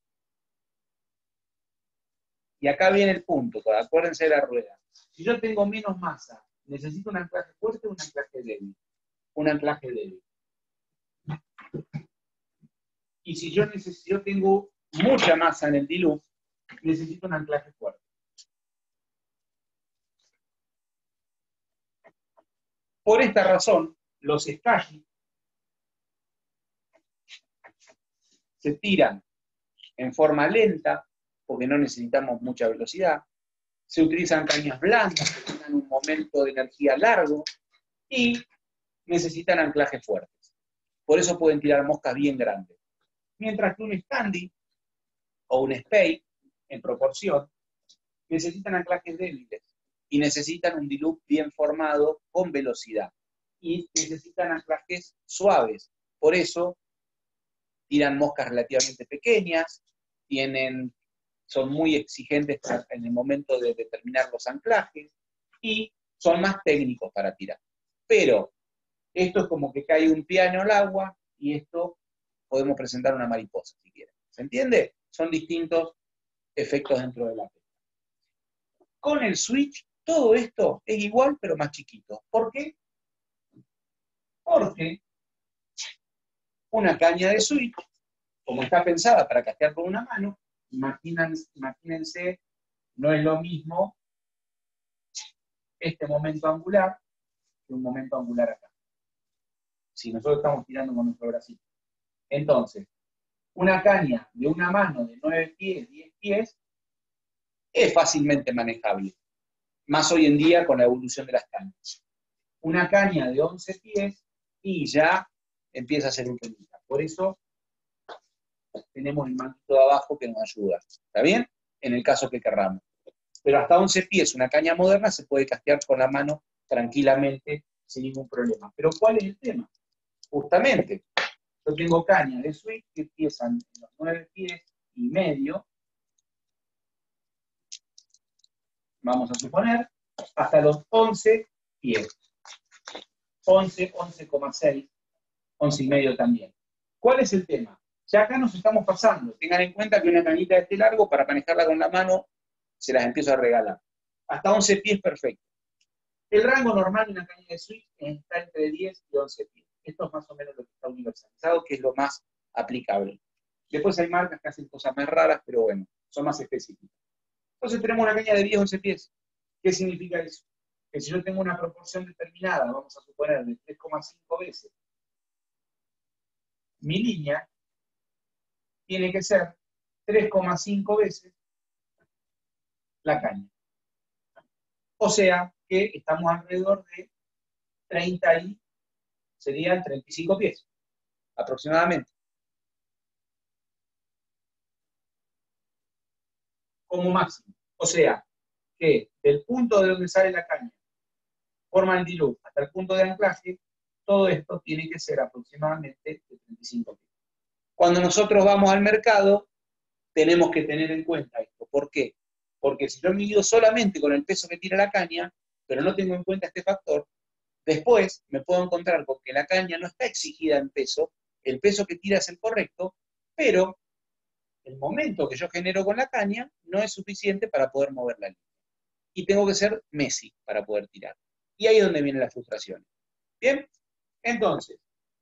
Y acá viene el punto, acuérdense de la rueda. Si yo tengo menos masa, necesito un anclaje fuerte o un anclaje débil. Un anclaje débil. Y si yo tengo mucha masa en el D-loop, necesito un anclaje fuerte. Por esta razón, los Scagli se tiran en forma lenta, porque no necesitamos mucha velocidad. Se utilizan cañas blandas que tengan un momento de energía largo y necesitan anclajes fuertes. Por eso pueden tirar moscas bien grandes. Mientras que un Scandi o un Spey, en proporción, necesitan anclajes débiles y necesitan un D-loop bien formado con velocidad. Y necesitan anclajes suaves. Por eso tiran moscas relativamente pequeñas, son muy exigentes en el momento de determinar los anclajes y son más técnicos para tirar. Pero esto es como que cae un piano al agua y esto podemos presentar una mariposa si quieren. ¿Se entiende? Son distintos efectos dentro de la pesca. Con el switch, todo esto es igual pero más chiquito. ¿Por qué? Porque una caña de switch, como está pensada para castear con una mano, imagínense, no es lo mismo este momento angular que un momento angular acá. Si nosotros estamos tirando con nuestro bracito. Entonces, una caña de una mano de 9 pies, 10 pies, es fácilmente manejable. Más hoy en día con la evolución de las cañas. Una caña de 11 pies y ya empieza a ser un pelita. Por eso tenemos el manguito de abajo que nos ayuda. ¿Está bien? En el caso que querramos. Pero hasta 11 pies, una caña moderna, se puede castear con la mano tranquilamente, sin ningún problema. Pero ¿cuál es el tema? Justamente, yo tengo cañas de switch que empiezan en los 9 pies y medio, vamos a suponer, hasta los 11 pies. 11, 11,6, 11,5 también. ¿Cuál es el tema? Ya acá nos estamos pasando. Tengan en cuenta que una cañita de este largo, para manejarla con la mano, se las empiezo a regalar. Hasta 11 pies, perfecto. El rango normal de una caña de switch está entre 10 y 11 pies. Esto es más o menos lo que está universalizado, que es lo más aplicable. Después hay marcas que hacen cosas más raras, pero bueno, son más específicas. Entonces tenemos una caña de 10 o 11 pies. ¿Qué significa eso? Que si yo tengo una proporción determinada, vamos a suponer de 3,5 veces, mi línea tiene que ser 3,5 veces la caña. O sea que estamos alrededor de 30 y serían 35 pies, aproximadamente. Como máximo. O sea que del punto de donde sale la caña, forma el diluz, hasta el punto de anclaje, todo esto tiene que ser aproximadamente de 35 pies. Cuando nosotros vamos al mercado, tenemos que tener en cuenta esto. ¿Por qué? Porque si yo mido solamente con el peso que tira la caña, pero no tengo en cuenta este factor, después me puedo encontrar con que la caña no está exigida en peso, el peso que tira es el correcto, pero el momento que yo genero con la caña no es suficiente para poder mover la línea. Y tengo que ser Messi para poder tirar. Y ahí es donde viene la frustración. ¿Bien? Entonces,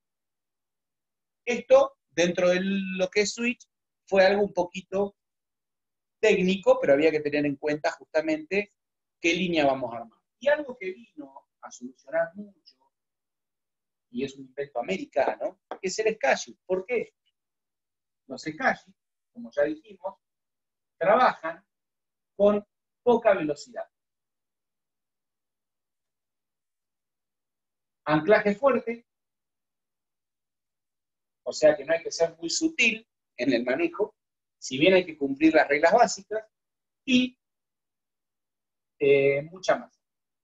esto, dentro de lo que es switch, fue algo un poquito técnico, pero había que tener en cuenta justamente qué línea vamos a armar. Y algo que vino a solucionar mucho, y es un invento americano, es el scratching. ¿Por qué? Los scratching, como ya dijimos, trabajan con poca velocidad. Anclaje fuerte, o sea que no hay que ser muy sutil en el manejo, si bien hay que cumplir las reglas básicas, y mucha masa.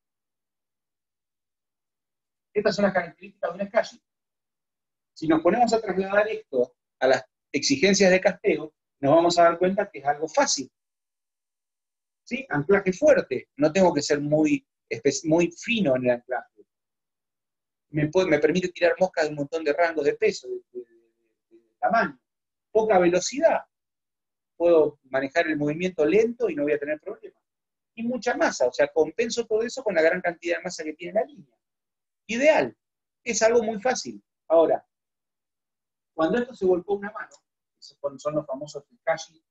Estas son las características de un scratching. Si nos ponemos a trasladar esto a las exigencias de casteo, nos vamos a dar cuenta que es algo fácil. ¿Sí? Anclaje fuerte, no tengo que ser muy fino en el anclaje. Me permite tirar moscas de un montón de rangos de peso, de tamaño. Poca velocidad, puedo manejar el movimiento lento y no voy a tener problemas. Y mucha masa, o sea, compenso todo eso con la gran cantidad de masa que tiene la línea. Ideal, es algo muy fácil. Ahora, cuando esto se volcó una mano, esos son los famosos scratching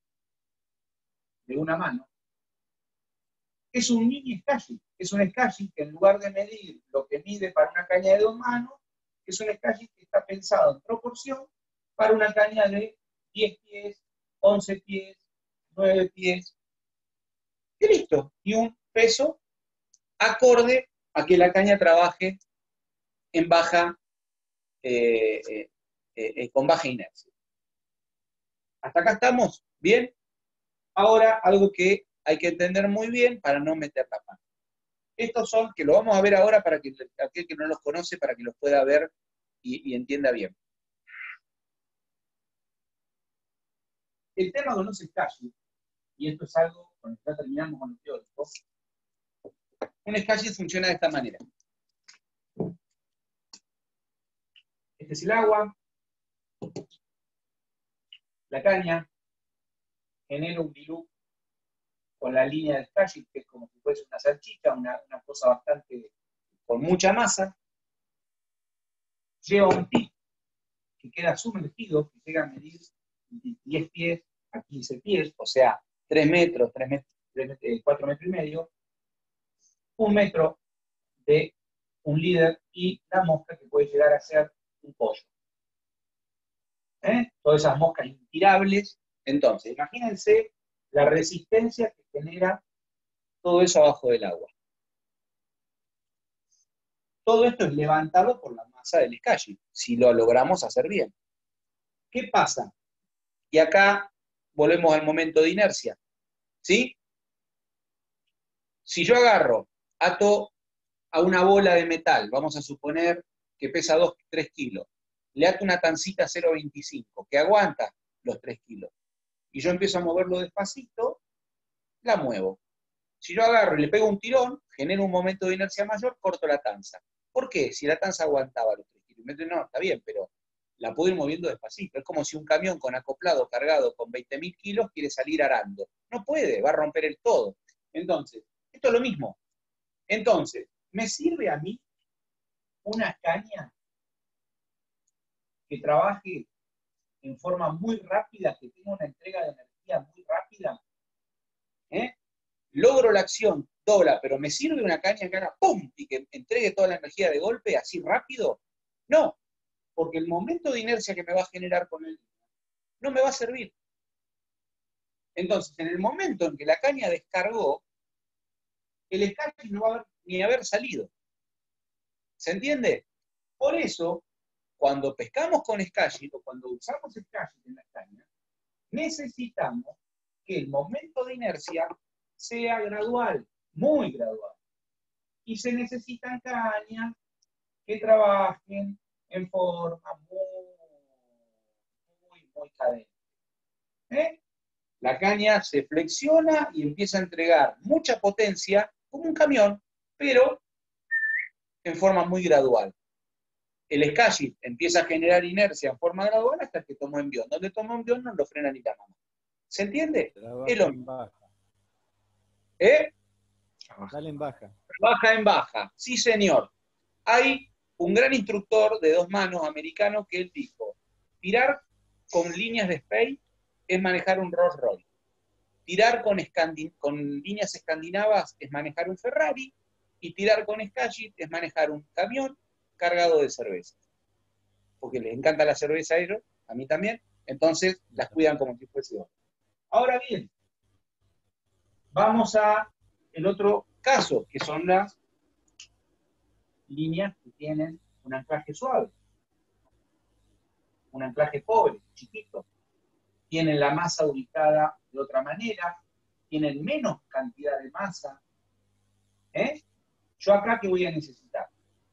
de una mano, es un mini scratching, es un scratching que en lugar de medir lo que mide para una caña de 2 manos, es un scratching que está pensado en proporción para una caña de 10 pies, 11 pies, 9 pies, y listo. Y un peso acorde a que la caña trabaje en con baja inercia. ¿Hasta acá estamos? ¿Bien? Ahora, algo que hay que entender muy bien para no meter la mano. Estos son, que lo vamos a ver ahora para que aquel que no los conoce, para que los pueda ver y entienda bien. El tema con los scratching, y esto es algo con el que ya terminamos con el teórico, un scratching funciona de esta manera. Este es el agua, la caña, genera un dilú con la línea del scratching, que es como si fuese una salchicha, una cosa bastante, con mucha masa, lleva un tip que queda sumergido, que llega a medir 10 pies a 15 pies, o sea, 3 metros, 4 metros y medio, 1 metro de un líder y la mosca que puede llegar a ser un pollo. Todas esas moscas intirables. Entonces, imagínense la resistencia que genera todo eso abajo del agua. Todo esto es levantado por la masa del scratching, si lo logramos hacer bien. ¿Qué pasa? Y acá volvemos al momento de inercia. ¿Sí? Si yo agarro, ato a una bola de metal, vamos a suponer que pesa 3 kilos, le ato una tancita 0,25, que aguanta los 3 kilos, y yo empiezo a moverlo despacito, la muevo. Si yo agarro y le pego un tirón, genero un momento de inercia mayor, corto la tanza. ¿Por qué? Si la tanza aguantaba los 3 kilómetros, no, está bien, pero la puedo ir moviendo despacito. Es como si un camión con acoplado cargado con 20.000 kilos quiere salir arando. No puede, va a romper el todo. Entonces, esto es lo mismo. Entonces, ¿me sirve a mí una caña que trabaje en forma muy rápida, que tenga una entrega de energía muy rápida? Logro la acción, dobla, pero ¿me sirve una caña que haga ¡pum! Y que entregue toda la energía de golpe así rápido? No, porque el momento de inercia que me va a generar con él no me va a servir. Entonces, en el momento en que la caña descargó, el escachi no va a ni haber salido. ¿Se entiende? Por eso, cuando pescamos con escachi o cuando usamos escachi en la caña, necesitamos que el momento de inercia sea gradual, muy gradual. Y se necesitan cañas que trabajen en forma muy cadente. La caña se flexiona y empieza a entregar mucha potencia, como un camión, pero en forma muy gradual. El escachi empieza a generar inercia en forma gradual hasta que toma envión. Donde toma envión no lo frena ni la mano. ¿Se entiende? Es lo mismo. Dale en baja. Baja en baja. Sí, señor. Hay un gran instructor de 2 manos americano que él dijo, tirar con líneas de Spey es manejar un Rolls Royce. Tirar con líneas escandinavas es manejar un Ferrari, y tirar con escachi es manejar un camión cargado de cerveza. Porque les encanta la cerveza a ellos, a mí también, entonces las cuidan como si fuese oro. Ahora bien, vamos a el otro caso, que son las líneas que tienen un anclaje suave, un anclaje pobre, chiquito. Tienen la masa ubicada de otra manera, tienen menos cantidad de masa. Yo acá, ¿qué voy a necesitar?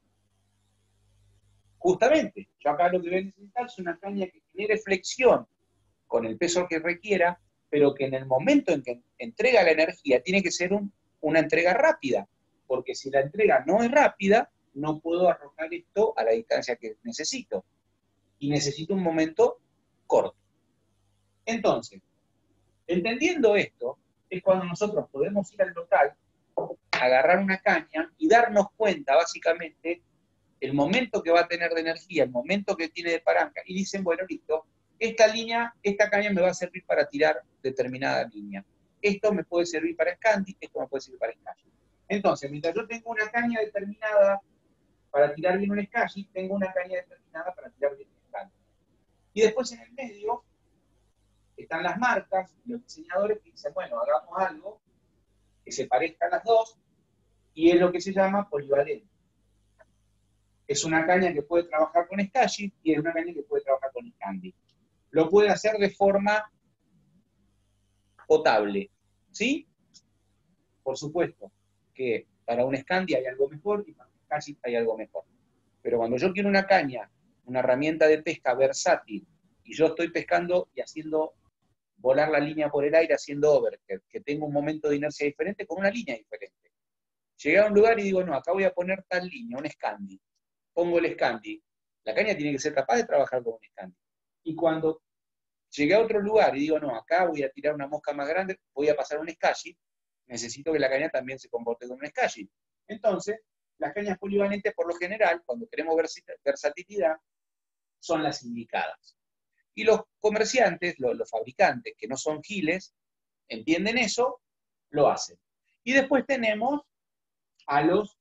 Justamente, yo acá lo que voy a necesitar es una caña que genere flexión con el peso que requiera, pero que en el momento en que entrega la energía tiene que ser una entrega rápida, porque si la entrega no es rápida, no puedo arrojar esto a la distancia que necesito. Y necesito un momento corto. Entonces, entendiendo esto, es cuando nosotros podemos ir al local, agarrar una caña y darnos cuenta, básicamente, el momento que va a tener de energía, el momento que tiene de palanca, y dicen, bueno, listo, esta caña me va a servir para tirar determinada línea. Esto me puede servir para Scandi, esto me puede servir para Scandi. Entonces, mientras yo tengo una caña determinada para tirar bien un Scandi, tengo una caña determinada para tirar bien un Scandi. Y después en el medio están las marcas, los diseñadores que dicen, bueno, hagamos algo que se parezca a las dos, y es lo que se llama polivalente. Es una caña que puede trabajar con Scandi y es una caña que puede trabajar con Scandi. Lo puede hacer de forma potable, ¿sí? Por supuesto que para un Scandi hay algo mejor y para un Scandi hay algo mejor. Pero cuando yo quiero una caña, una herramienta de pesca versátil, y yo estoy pescando y haciendo volar la línea por el aire, haciendo overhead, que tengo un momento de inercia diferente con una línea diferente. Llegué a un lugar y digo, no, acá voy a poner tal línea, un Scandi. Pongo el Scandi. La caña tiene que ser capaz de trabajar con un Scandi. Y cuando llegué a otro lugar y digo, no, acá voy a tirar una mosca más grande, voy a pasar un Scandi, necesito que la caña también se comporte como un Scandi. Entonces, las cañas polivalentes, por lo general, cuando queremos versatilidad, son las indicadas. Y los comerciantes, los fabricantes, que no son giles, entienden eso, lo hacen. Y después tenemos a los,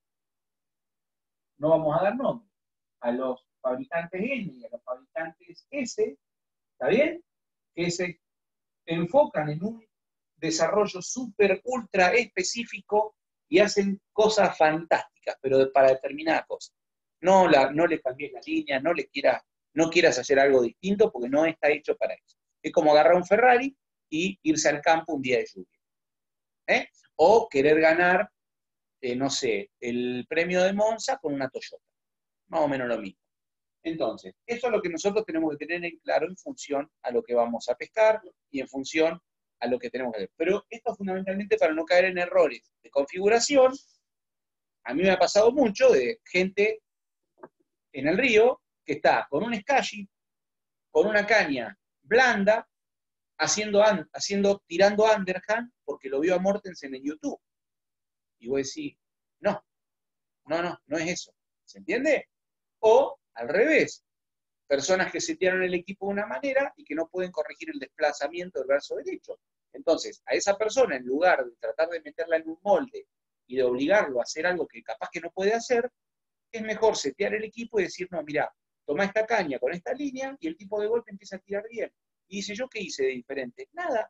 no vamos a dar nombres, a los fabricantes N y a los fabricantes S, ¿está bien? Que se enfocan en un desarrollo súper, ultra específico y hacen cosas fantásticas, pero para determinada cosa. No le cambies la línea, no quieras hacer algo distinto porque no está hecho para eso. Es como agarrar un Ferrari y irse al campo un día de lluvia. O querer ganar, no sé, el premio de Monza con una Toyota. Más o menos lo mismo. Entonces, eso es lo que nosotros tenemos que tener en claro en función a lo que vamos a pescar y en función a lo que tenemos que hacer. Pero esto fundamentalmente para no caer en errores de configuración A mí me ha pasado mucho de gente en el río que está con un scaggy, con una caña blanda, tirando underhand porque lo vio a Mortensen en YouTube. Y vos decís, no es eso. ¿Se entiende? O al revés, personas que setearon el equipo de una manera y que no pueden corregir el desplazamiento del brazo derecho. Entonces, a esa persona, en lugar de tratar de meterla en un molde y de obligarlo a hacer algo que capaz que no puede hacer, es mejor setear el equipo y decir, no, mira, toma esta caña con esta línea y el tipo de golpe empieza a tirar bien. Y dice, ¿yo qué hice de diferente? Nada.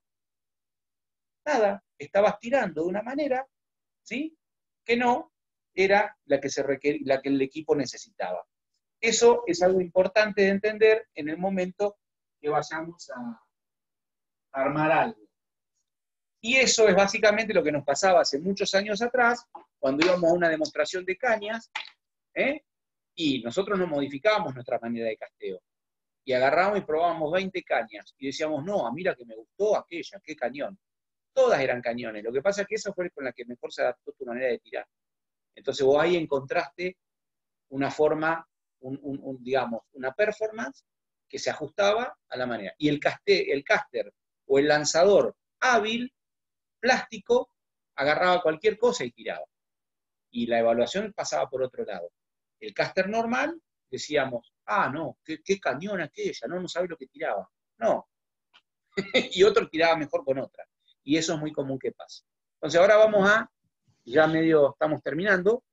Estabas tirando de una manera, ¿sí?, que no era la que el equipo necesitaba. Eso es algo importante de entender en el momento que vayamos a armar algo. Y eso es básicamente lo que nos pasaba hace muchos años atrás, cuando íbamos a una demostración de cañas, y nosotros no modificábamos nuestra manera de casteo. Y agarrábamos y probábamos 20 cañas, y decíamos, no, mira que me gustó aquella, qué cañón. Todas eran cañones, lo que pasa es que esa fue con la que mejor se adaptó tu manera de tirar. Entonces vos ahí encontraste una forma, digamos, una performance que se ajustaba a la manera. Y el caster o el lanzador hábil, plástico, agarraba cualquier cosa y tiraba. Y la evaluación pasaba por otro lado. El caster normal, decíamos, no, qué cañón aquella, no sabe lo que tiraba. No. Y otro tiraba mejor con otra. Y eso es muy común que pase. Entonces ahora vamos ya medio estamos terminando.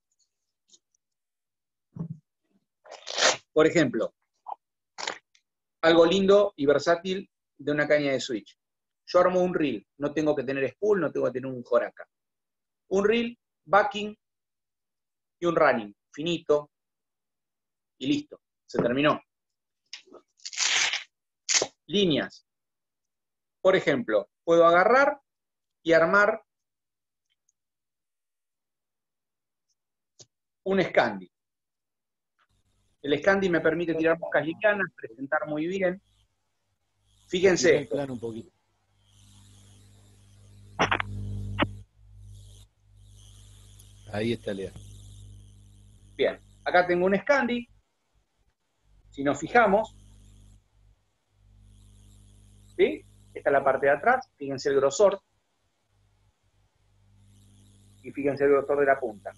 Por ejemplo, algo lindo y versátil de una caña de switch. Yo armo un reel, no tengo que tener spool, no tengo que tener un joraca. Un reel, backing y un running, finito, y listo, se terminó. Líneas. Por ejemplo, puedo agarrar y armar un Scandi. El Scandi me permite tirar moscas licanas, presentar muy bien. Fíjense esto. Un poquito. Ahí está, Lea. Bien, acá tengo un Scandi. Si nos fijamos, ¿sí? Esta es la parte de atrás, fíjense el grosor. Y fíjense el grosor de la punta.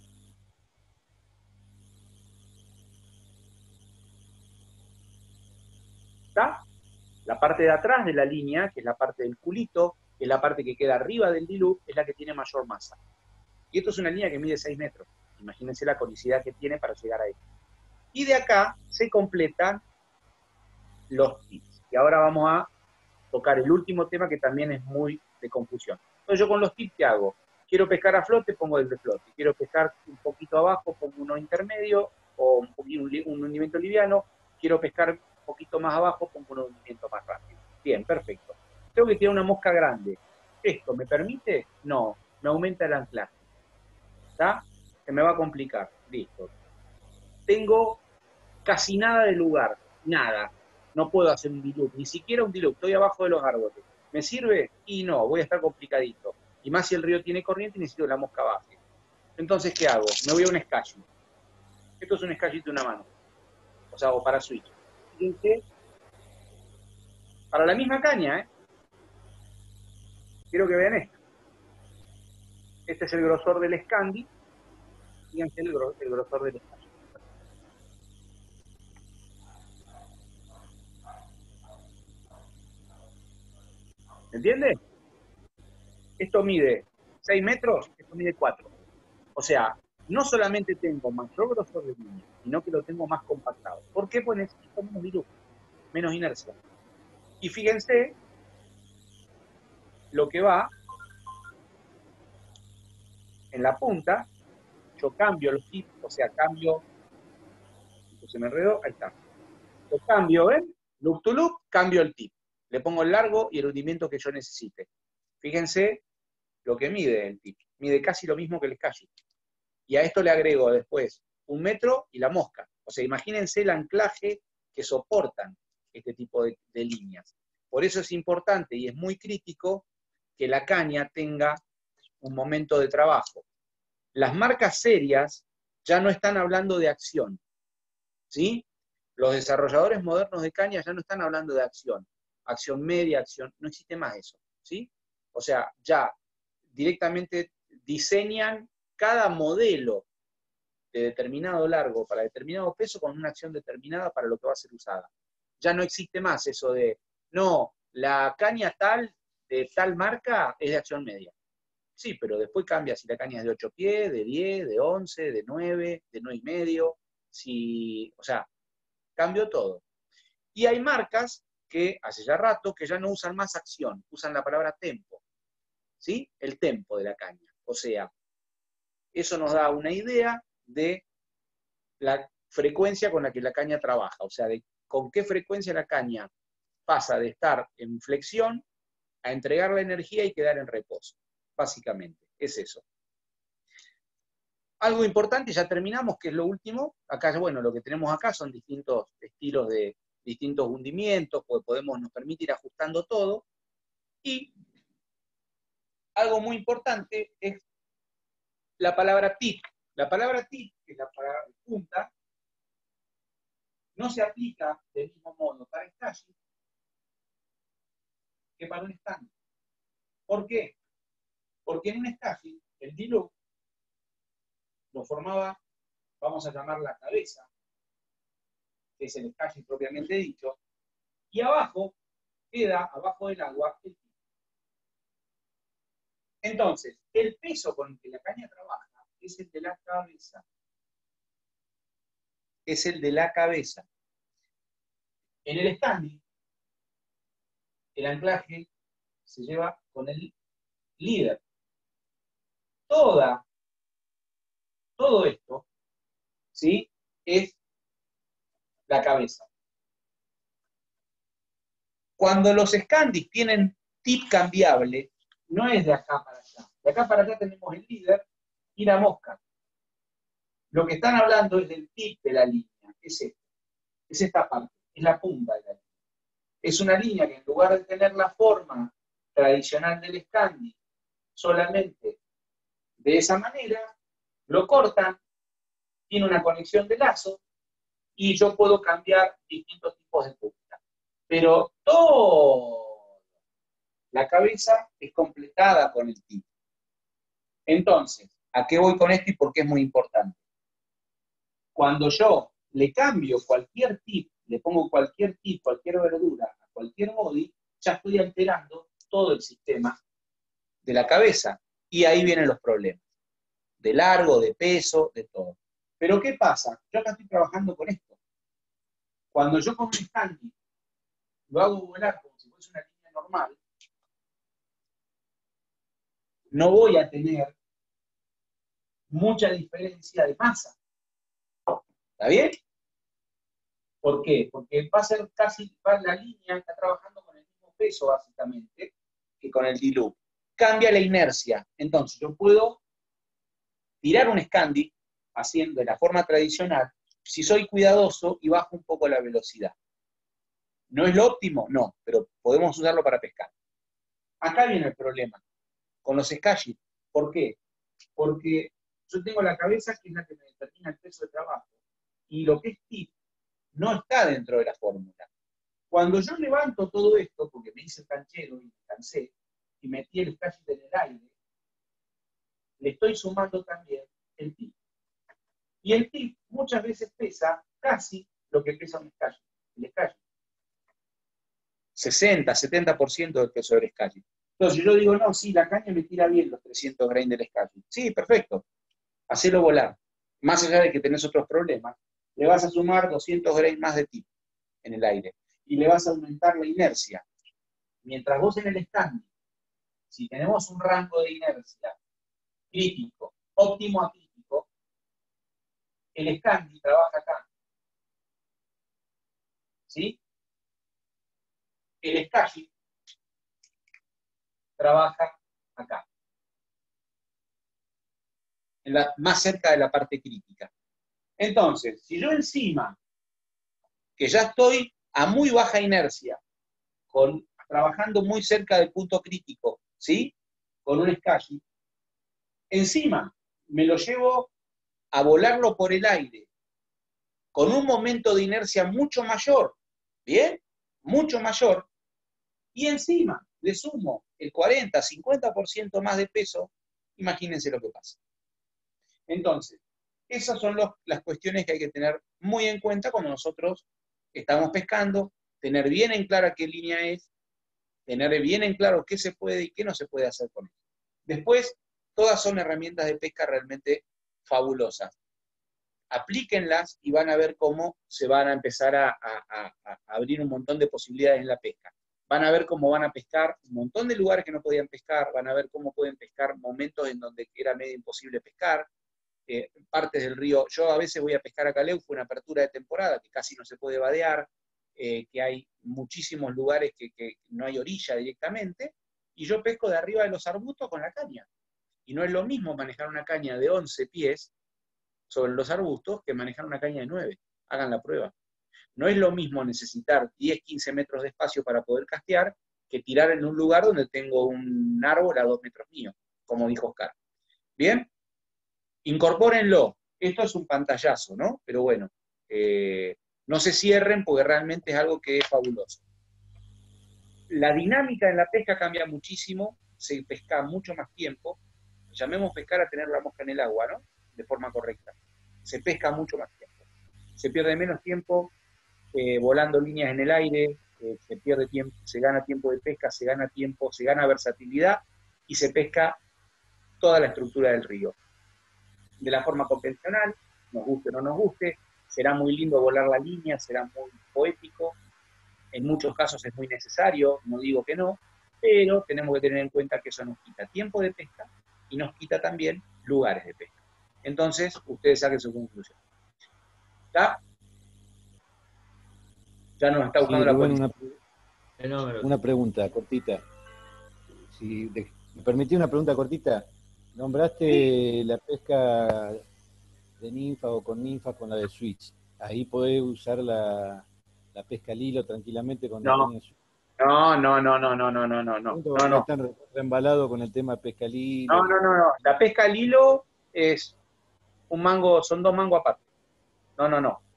¿Está? La parte de atrás de la línea, que es la parte del culito, que es la parte que queda arriba del dilú, es la que tiene mayor masa. Y esto es una línea que mide 6 metros. Imagínense la conicidad que tiene para llegar a esto. Y de acá se completan los tips. Y ahora vamos a tocar el último tema que también es muy de confusión. Entonces yo con los tips, ¿qué hago? Quiero pescar a flote, pongo el de flote. Quiero pescar un poquito abajo, pongo uno intermedio o un hundimiento liviano. Quiero pescar un poquito más abajo, pongo un hundimiento más rápido. Bien, perfecto. Tengo que tirar una mosca grande. ¿Esto me permite? No, me aumenta el anclaje. ¿Está? Se me va a complicar. Listo. Tengo casi nada de lugar. Nada. No puedo hacer un dilute, ni siquiera un dilute. Estoy abajo de los árboles. ¿Me sirve? Y no, voy a estar complicadito. Y más si el río tiene corriente y necesito que la mosca baje. Entonces, ¿qué hago? Me voy a un scaggy. Esto es un scaggy de una mano. O sea, o para switch. Fíjense, para la misma caña, quiero que vean esto. Este es el grosor del Scandi. Fíjense el grosor del Scandi. ¿Me entiende? Esto mide 6 metros, esto mide 4. O sea, no solamente tengo mayor grosor de línea, sino que lo tengo más compactado. ¿Por qué? Pues necesito menos dilute, menos inercia. Y fíjense lo que va en la punta. Yo cambio los tips, o sea, cambio, se me enredó, ahí está. Yo cambio, ¿ven? Loop to loop, cambio el tip. Le pongo el largo y el hundimiento que yo necesite. Fíjense lo que mide el tip. Mide casi lo mismo que el scaggy. Y a esto le agrego después 1 metro y la mosca. O sea, imagínense el anclaje que soportan este tipo de líneas. Por eso es importante y es muy crítico que la caña tenga un momento de trabajo. Las marcas serias ya no están hablando de acción, ¿sí? Los desarrolladores modernos de caña ya no están hablando de acción. Acción media, acción, no existe más eso, ¿sí? O sea, ya directamente diseñan cada modelo de determinado largo para determinado peso con una acción determinada para lo que va a ser usada. Ya no existe más eso de, no, la caña tal, de tal marca, es de acción media. Sí, pero después cambia si la caña es de 8 pies, de 10, de 11, de 9, de 9 y medio, si, o sea, cambió todo. Y hay marcas que hace ya rato que ya no usan más acción, usan la palabra tempo, ¿sí? El tempo de la caña. O sea, eso nos da una idea de la frecuencia con la que la caña trabaja, o sea, de con qué frecuencia la caña pasa de estar en flexión a entregar la energía y quedar en reposo. Básicamente, es eso. Algo importante, ya terminamos, que es lo último. Acá, bueno, lo que tenemos acá son distintos estilos de distintos hundimientos, pues nos permite ir ajustando todo. Y algo muy importante es la palabra tip. La palabra tip, que es la palabra de punta, no se aplica del mismo modo para Scagit que para un stand. ¿Por qué? Porque en un Scagit el D-loop lo formaba, vamos a llamar la cabeza, que es el Scagit propiamente dicho, y abajo queda, abajo del agua, el tip. Entonces, el peso con el que la caña trabaja es el de la cabeza. Es el de la cabeza. En el standing, el anclaje se lleva con el líder. Todo esto, ¿sí? Es la cabeza. Cuando los Scandis tienen tip cambiable, no es de acá para allá. De acá para allá tenemos el líder y la mosca. Lo que están hablando es del tip de la línea. Es esto. Es esta parte. Es la punta de la línea. Es una línea que en lugar de tener la forma tradicional del Scandi, solamente de esa manera, lo cortan, tiene una conexión de lazo, y yo puedo cambiar distintos tipos de punta. Pero toda la cabeza es completada con el tip. Entonces, ¿a qué voy con esto y por qué es muy importante? Cuando yo le cambio cualquier tip, le pongo cualquier tip, cualquier verdura a cualquier body, ya estoy alterando todo el sistema de la cabeza. Y ahí vienen los problemas. De largo, de peso, de todo. Pero ¿qué pasa? Yo acá estoy trabajando con esto. Cuando yo con un standing lo hago volar como si fuese una línea normal, no voy a tener mucha diferencia de masa. ¿Está bien? ¿Por qué? Porque va a ser casi, la línea está trabajando con el mismo peso básicamente que con el D-loop. Cambia la inercia. Entonces yo puedo tirar un Scandi haciendo de la forma tradicional si soy cuidadoso y bajo un poco la velocidad. ¿No es lo óptimo? No, pero podemos usarlo para pescar. Acá viene el problema con los Scagit. ¿Por qué? Porque yo tengo la cabeza que es la que me determina el peso de trabajo y lo que es tip no está dentro de la fórmula. Cuando yo levanto todo esto, porque me hice el canchero y me cansé, y metí el Scagit en el aire, le estoy sumando también el tip. Y el tip muchas veces pesa casi lo que pesa un Scagit. El Scagit. 60, 70% del peso del Scagit. Entonces yo digo, no, sí, la caña me tira bien los 300 grains del Scagit. Sí, perfecto. Hacelo volar. Más allá de que tenés otros problemas, le vas a sumar 200 grains más de tip en el aire. Y le vas a aumentar la inercia. Mientras vos en el standing, si tenemos un rango de inercia crítico, óptimo a crítico, el standing trabaja acá. ¿Sí? El Scagit trabaja acá. Más cerca de la parte crítica. Entonces, si yo encima, que ya estoy a muy baja inercia, trabajando muy cerca del punto crítico, ¿sí? Con un Scagit, encima me lo llevo a volarlo por el aire, con un momento de inercia mucho mayor, ¿bien? Mucho mayor, y encima le sumo el 40, 50% más de peso, imagínense lo que pasa. Entonces, esas son las cuestiones que hay que tener muy en cuenta cuando nosotros estamos pescando, tener bien en clara qué línea es, tener bien en claro qué se puede y qué no se puede hacer con eso. Después, todas son herramientas de pesca realmente fabulosas. Aplíquenlas y van a ver cómo se van a empezar a abrir un montón de posibilidades en la pesca. Van a ver cómo van a pescar un montón de lugares que no podían pescar, van a ver cómo pueden pescar momentos en donde era medio imposible pescar, partes del río. Yo a veces voy a pescar a Caleu, fue una apertura de temporada que casi no se puede vadear, que hay muchísimos lugares que no hay orilla directamente, y yo pesco de arriba de los arbustos con la caña. Y no es lo mismo manejar una caña de 11 pies sobre los arbustos que manejar una caña de 9. Hagan la prueba. No es lo mismo necesitar 10, 15 metros de espacio para poder castear que tirar en un lugar donde tengo un árbol a 2 metros mío, como dijo Oscar. ¿Bien? Incorpórenlo. Esto es un pantallazo, ¿no? Pero bueno, no se cierren porque realmente es algo que es fabuloso. La dinámica en la pesca cambia muchísimo, se pesca mucho más tiempo. Llamemos pescar a tener la mosca en el agua, ¿no? De forma correcta. Se pesca mucho más tiempo. Se pierde menos tiempo volando líneas en el aire, se pierde tiempo, se gana tiempo de pesca, se gana tiempo, se gana versatilidad y se pesca toda la estructura del río. De la forma convencional, nos guste o no nos guste, será muy lindo volar la línea, será muy poético, en muchos casos es muy necesario, no digo que no, pero tenemos que tener en cuenta que eso nos quita tiempo de pesca y nos quita también lugares de pesca. Entonces, ustedes saquen su conclusión. ¿Está? Ya nos está buscando Sí, la Rubén, policía. una pregunta cortita. Si me permití una pregunta cortita. Nombraste la pesca de ninfa o con ninfa con la de switch. Ahí podés usar la pesca al hilo tranquilamente con la caña de switch. No. Están reembalados con el tema de pesca al hilo. No. La pesca al hilo es un mango, son 2 mangos aparte. No.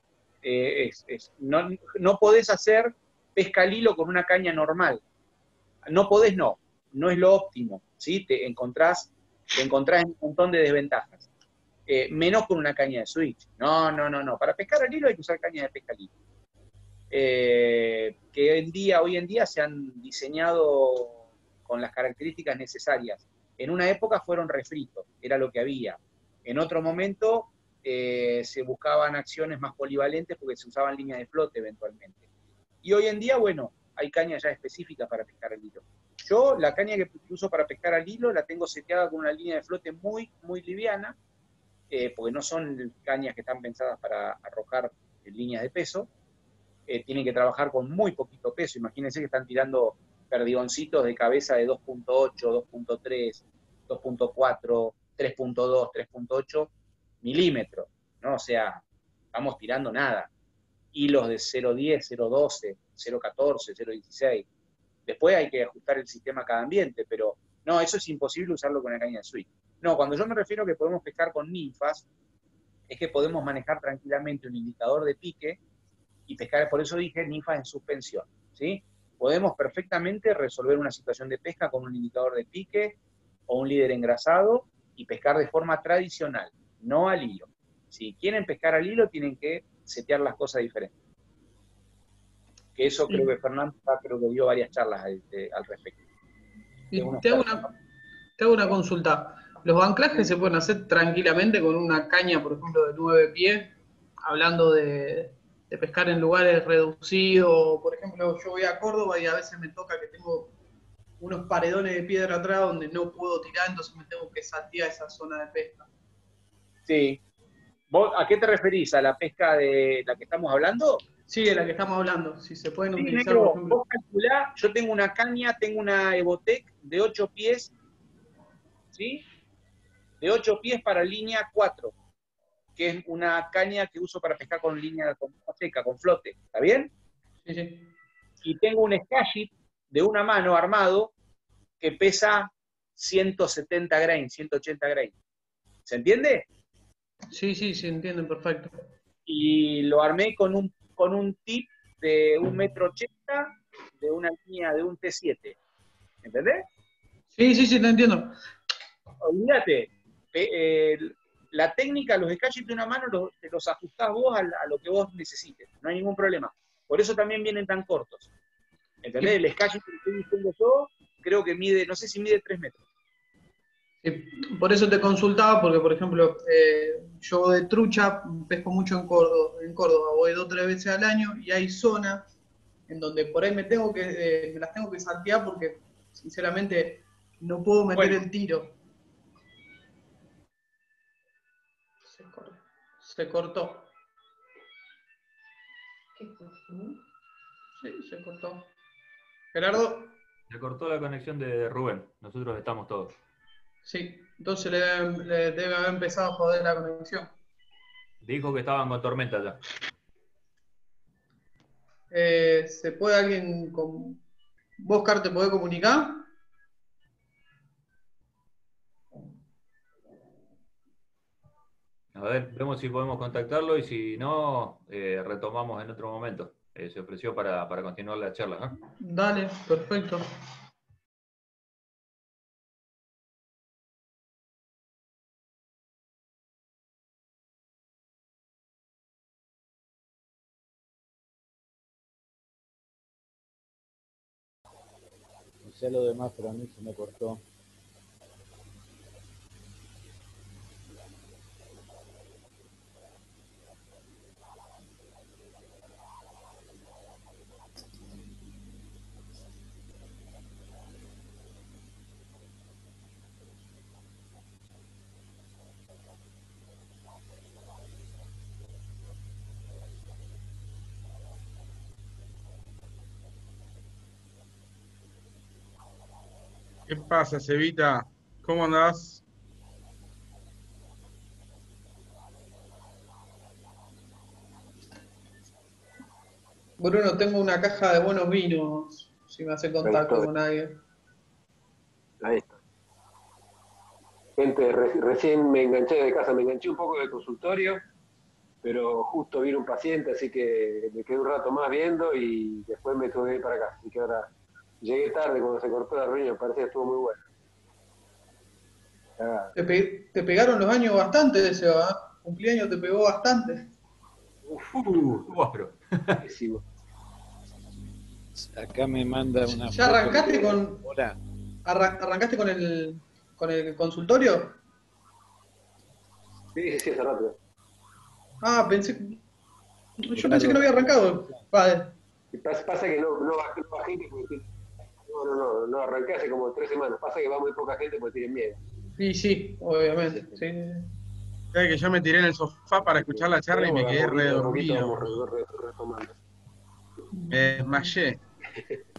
No podés hacer pesca al hilo con una caña normal. No podés, no es lo óptimo, ¿sí? Te encontrás en un montón de desventajas. Menos con una caña de switch. No. Para pescar al hilo hay que usar caña de pesca al hilo. Que hoy en día se han diseñado con las características necesarias. En una época fueron refritos, era lo que había. En otro momento se buscaban acciones más polivalentes porque se usaban líneas de flote eventualmente. Y hoy en día, bueno, hay cañas ya específicas para pescar al hilo. Yo la caña que uso para pescar al hilo la tengo seteada con una línea de flote muy, muy liviana, porque no son cañas que están pensadas para arrojar líneas de peso. Tienen que trabajar con muy poquito peso. Imagínense que están tirando perdigoncitos de cabeza de 2.8, 2.3, 2.4, 3.2, 3.8 milímetros, ¿no? O sea, vamos tirando nada. Hilos de 0.10, 0.12, 0.14, 0.16. Después hay que ajustar el sistema a cada ambiente, pero no, eso es imposible usarlo con la caña de switch. No, cuando yo me refiero a que podemos pescar con ninfas, es que podemos manejar tranquilamente un indicador de pique y pescar, por eso dije ninfas en suspensión, ¿sí? Podemos perfectamente resolver una situación de pesca con un indicador de pique o un líder engrasado y pescar de forma tradicional, no al hilo. Si quieren pescar al hilo, tienen que setear las cosas diferentes. Que eso creo que Fernando creo que dio varias charlas al respecto. Y te hago una consulta. ¿Los anclajes se pueden hacer tranquilamente con una caña, por ejemplo, de 9 pies? Hablando de pescar en lugares reducidos. Por ejemplo, yo voy a Córdoba y a veces me toca que tengo unos paredones de piedra atrás donde no puedo tirar, entonces me tengo que saltear esa zona de pesca. Sí. ¿Vos a qué te referís? ¿A la pesca de la que estamos hablando? Sí, de la que estamos hablando. Si se pueden utilizar, negro, por ejemplo. vos calculá, yo tengo una caña, tengo una Evotec de 8 pies, ¿sí? De 8 pies para línea 4, que es una caña que uso para pescar con línea seca, con flote, ¿está bien? Sí. Y tengo un Skagit de una mano armado que pesa 170 grains, 180 grains. ¿Se entiende? Sí, sí, se entiende perfecto. Y lo armé con un tip de 1,80 m de una línea de un T7. ¿Entendés? Sí, sí, sí, te entiendo. Olvídate. La técnica, los sketches de una mano te los ajustás vos a lo que vos necesites. No hay ningún problema. Por eso también vienen tan cortos. ¿Entendés? El sketch que estoy diciendo yo, creo que mide, no sé si mide 3 metros. Por eso te consultaba, porque por ejemplo, yo de trucha pesco mucho en Córdoba, voy 2 o 3 veces al año y hay zonas en donde por ahí me las tengo que saltear porque sinceramente no puedo meter Bueno. el tiro. Se cortó. Sí, se cortó. Gerardo. Se cortó la conexión de Rubén. Nosotros estamos todos. Sí, entonces le debe haber empezado a joder la conexión. Dijo que estaban con tormenta ya. ¿Se puede alguien con... ¿Vos, Car, te podés comunicar? A ver, vemos si podemos contactarlo y si no, retomamos en otro momento. Se ofreció para continuar la charla, ¿no? Dale, perfecto. No sé lo demás, pero a mí se me cortó. ¿Qué pasa, Cevita? ¿Cómo andás? Bruno, tengo una caja de buenos vinos, si me hace contacto con alguien. Ahí está. Gente, recién me enganché de casa, me enganché un poco del consultorio, pero justo vino un paciente, así que me quedé un rato más viendo y después me tuve que ir para acá. Así que ahora llegué tarde cuando se cortó la reunión, parecía que estuvo muy bueno. Te pegaron los años bastante, Seba, ¿eh? Cumpleaños te pegó bastante. Áspero. Acá me manda una ¿Ya foto arrancaste de... con... Hola. ¿Arrancaste con el consultorio? Sí, sí, hace rato. Ah, yo pensé que no había arrancado. Vale. Pasa que no va gente porque no arranqué hace como 3 semanas. Pasa que va muy poca gente porque tienen miedo. Y sí, obviamente. Sí. Sabes que yo me tiré en el sofá para escuchar la charla y me quedé redormido. Retomando. Me desmayé.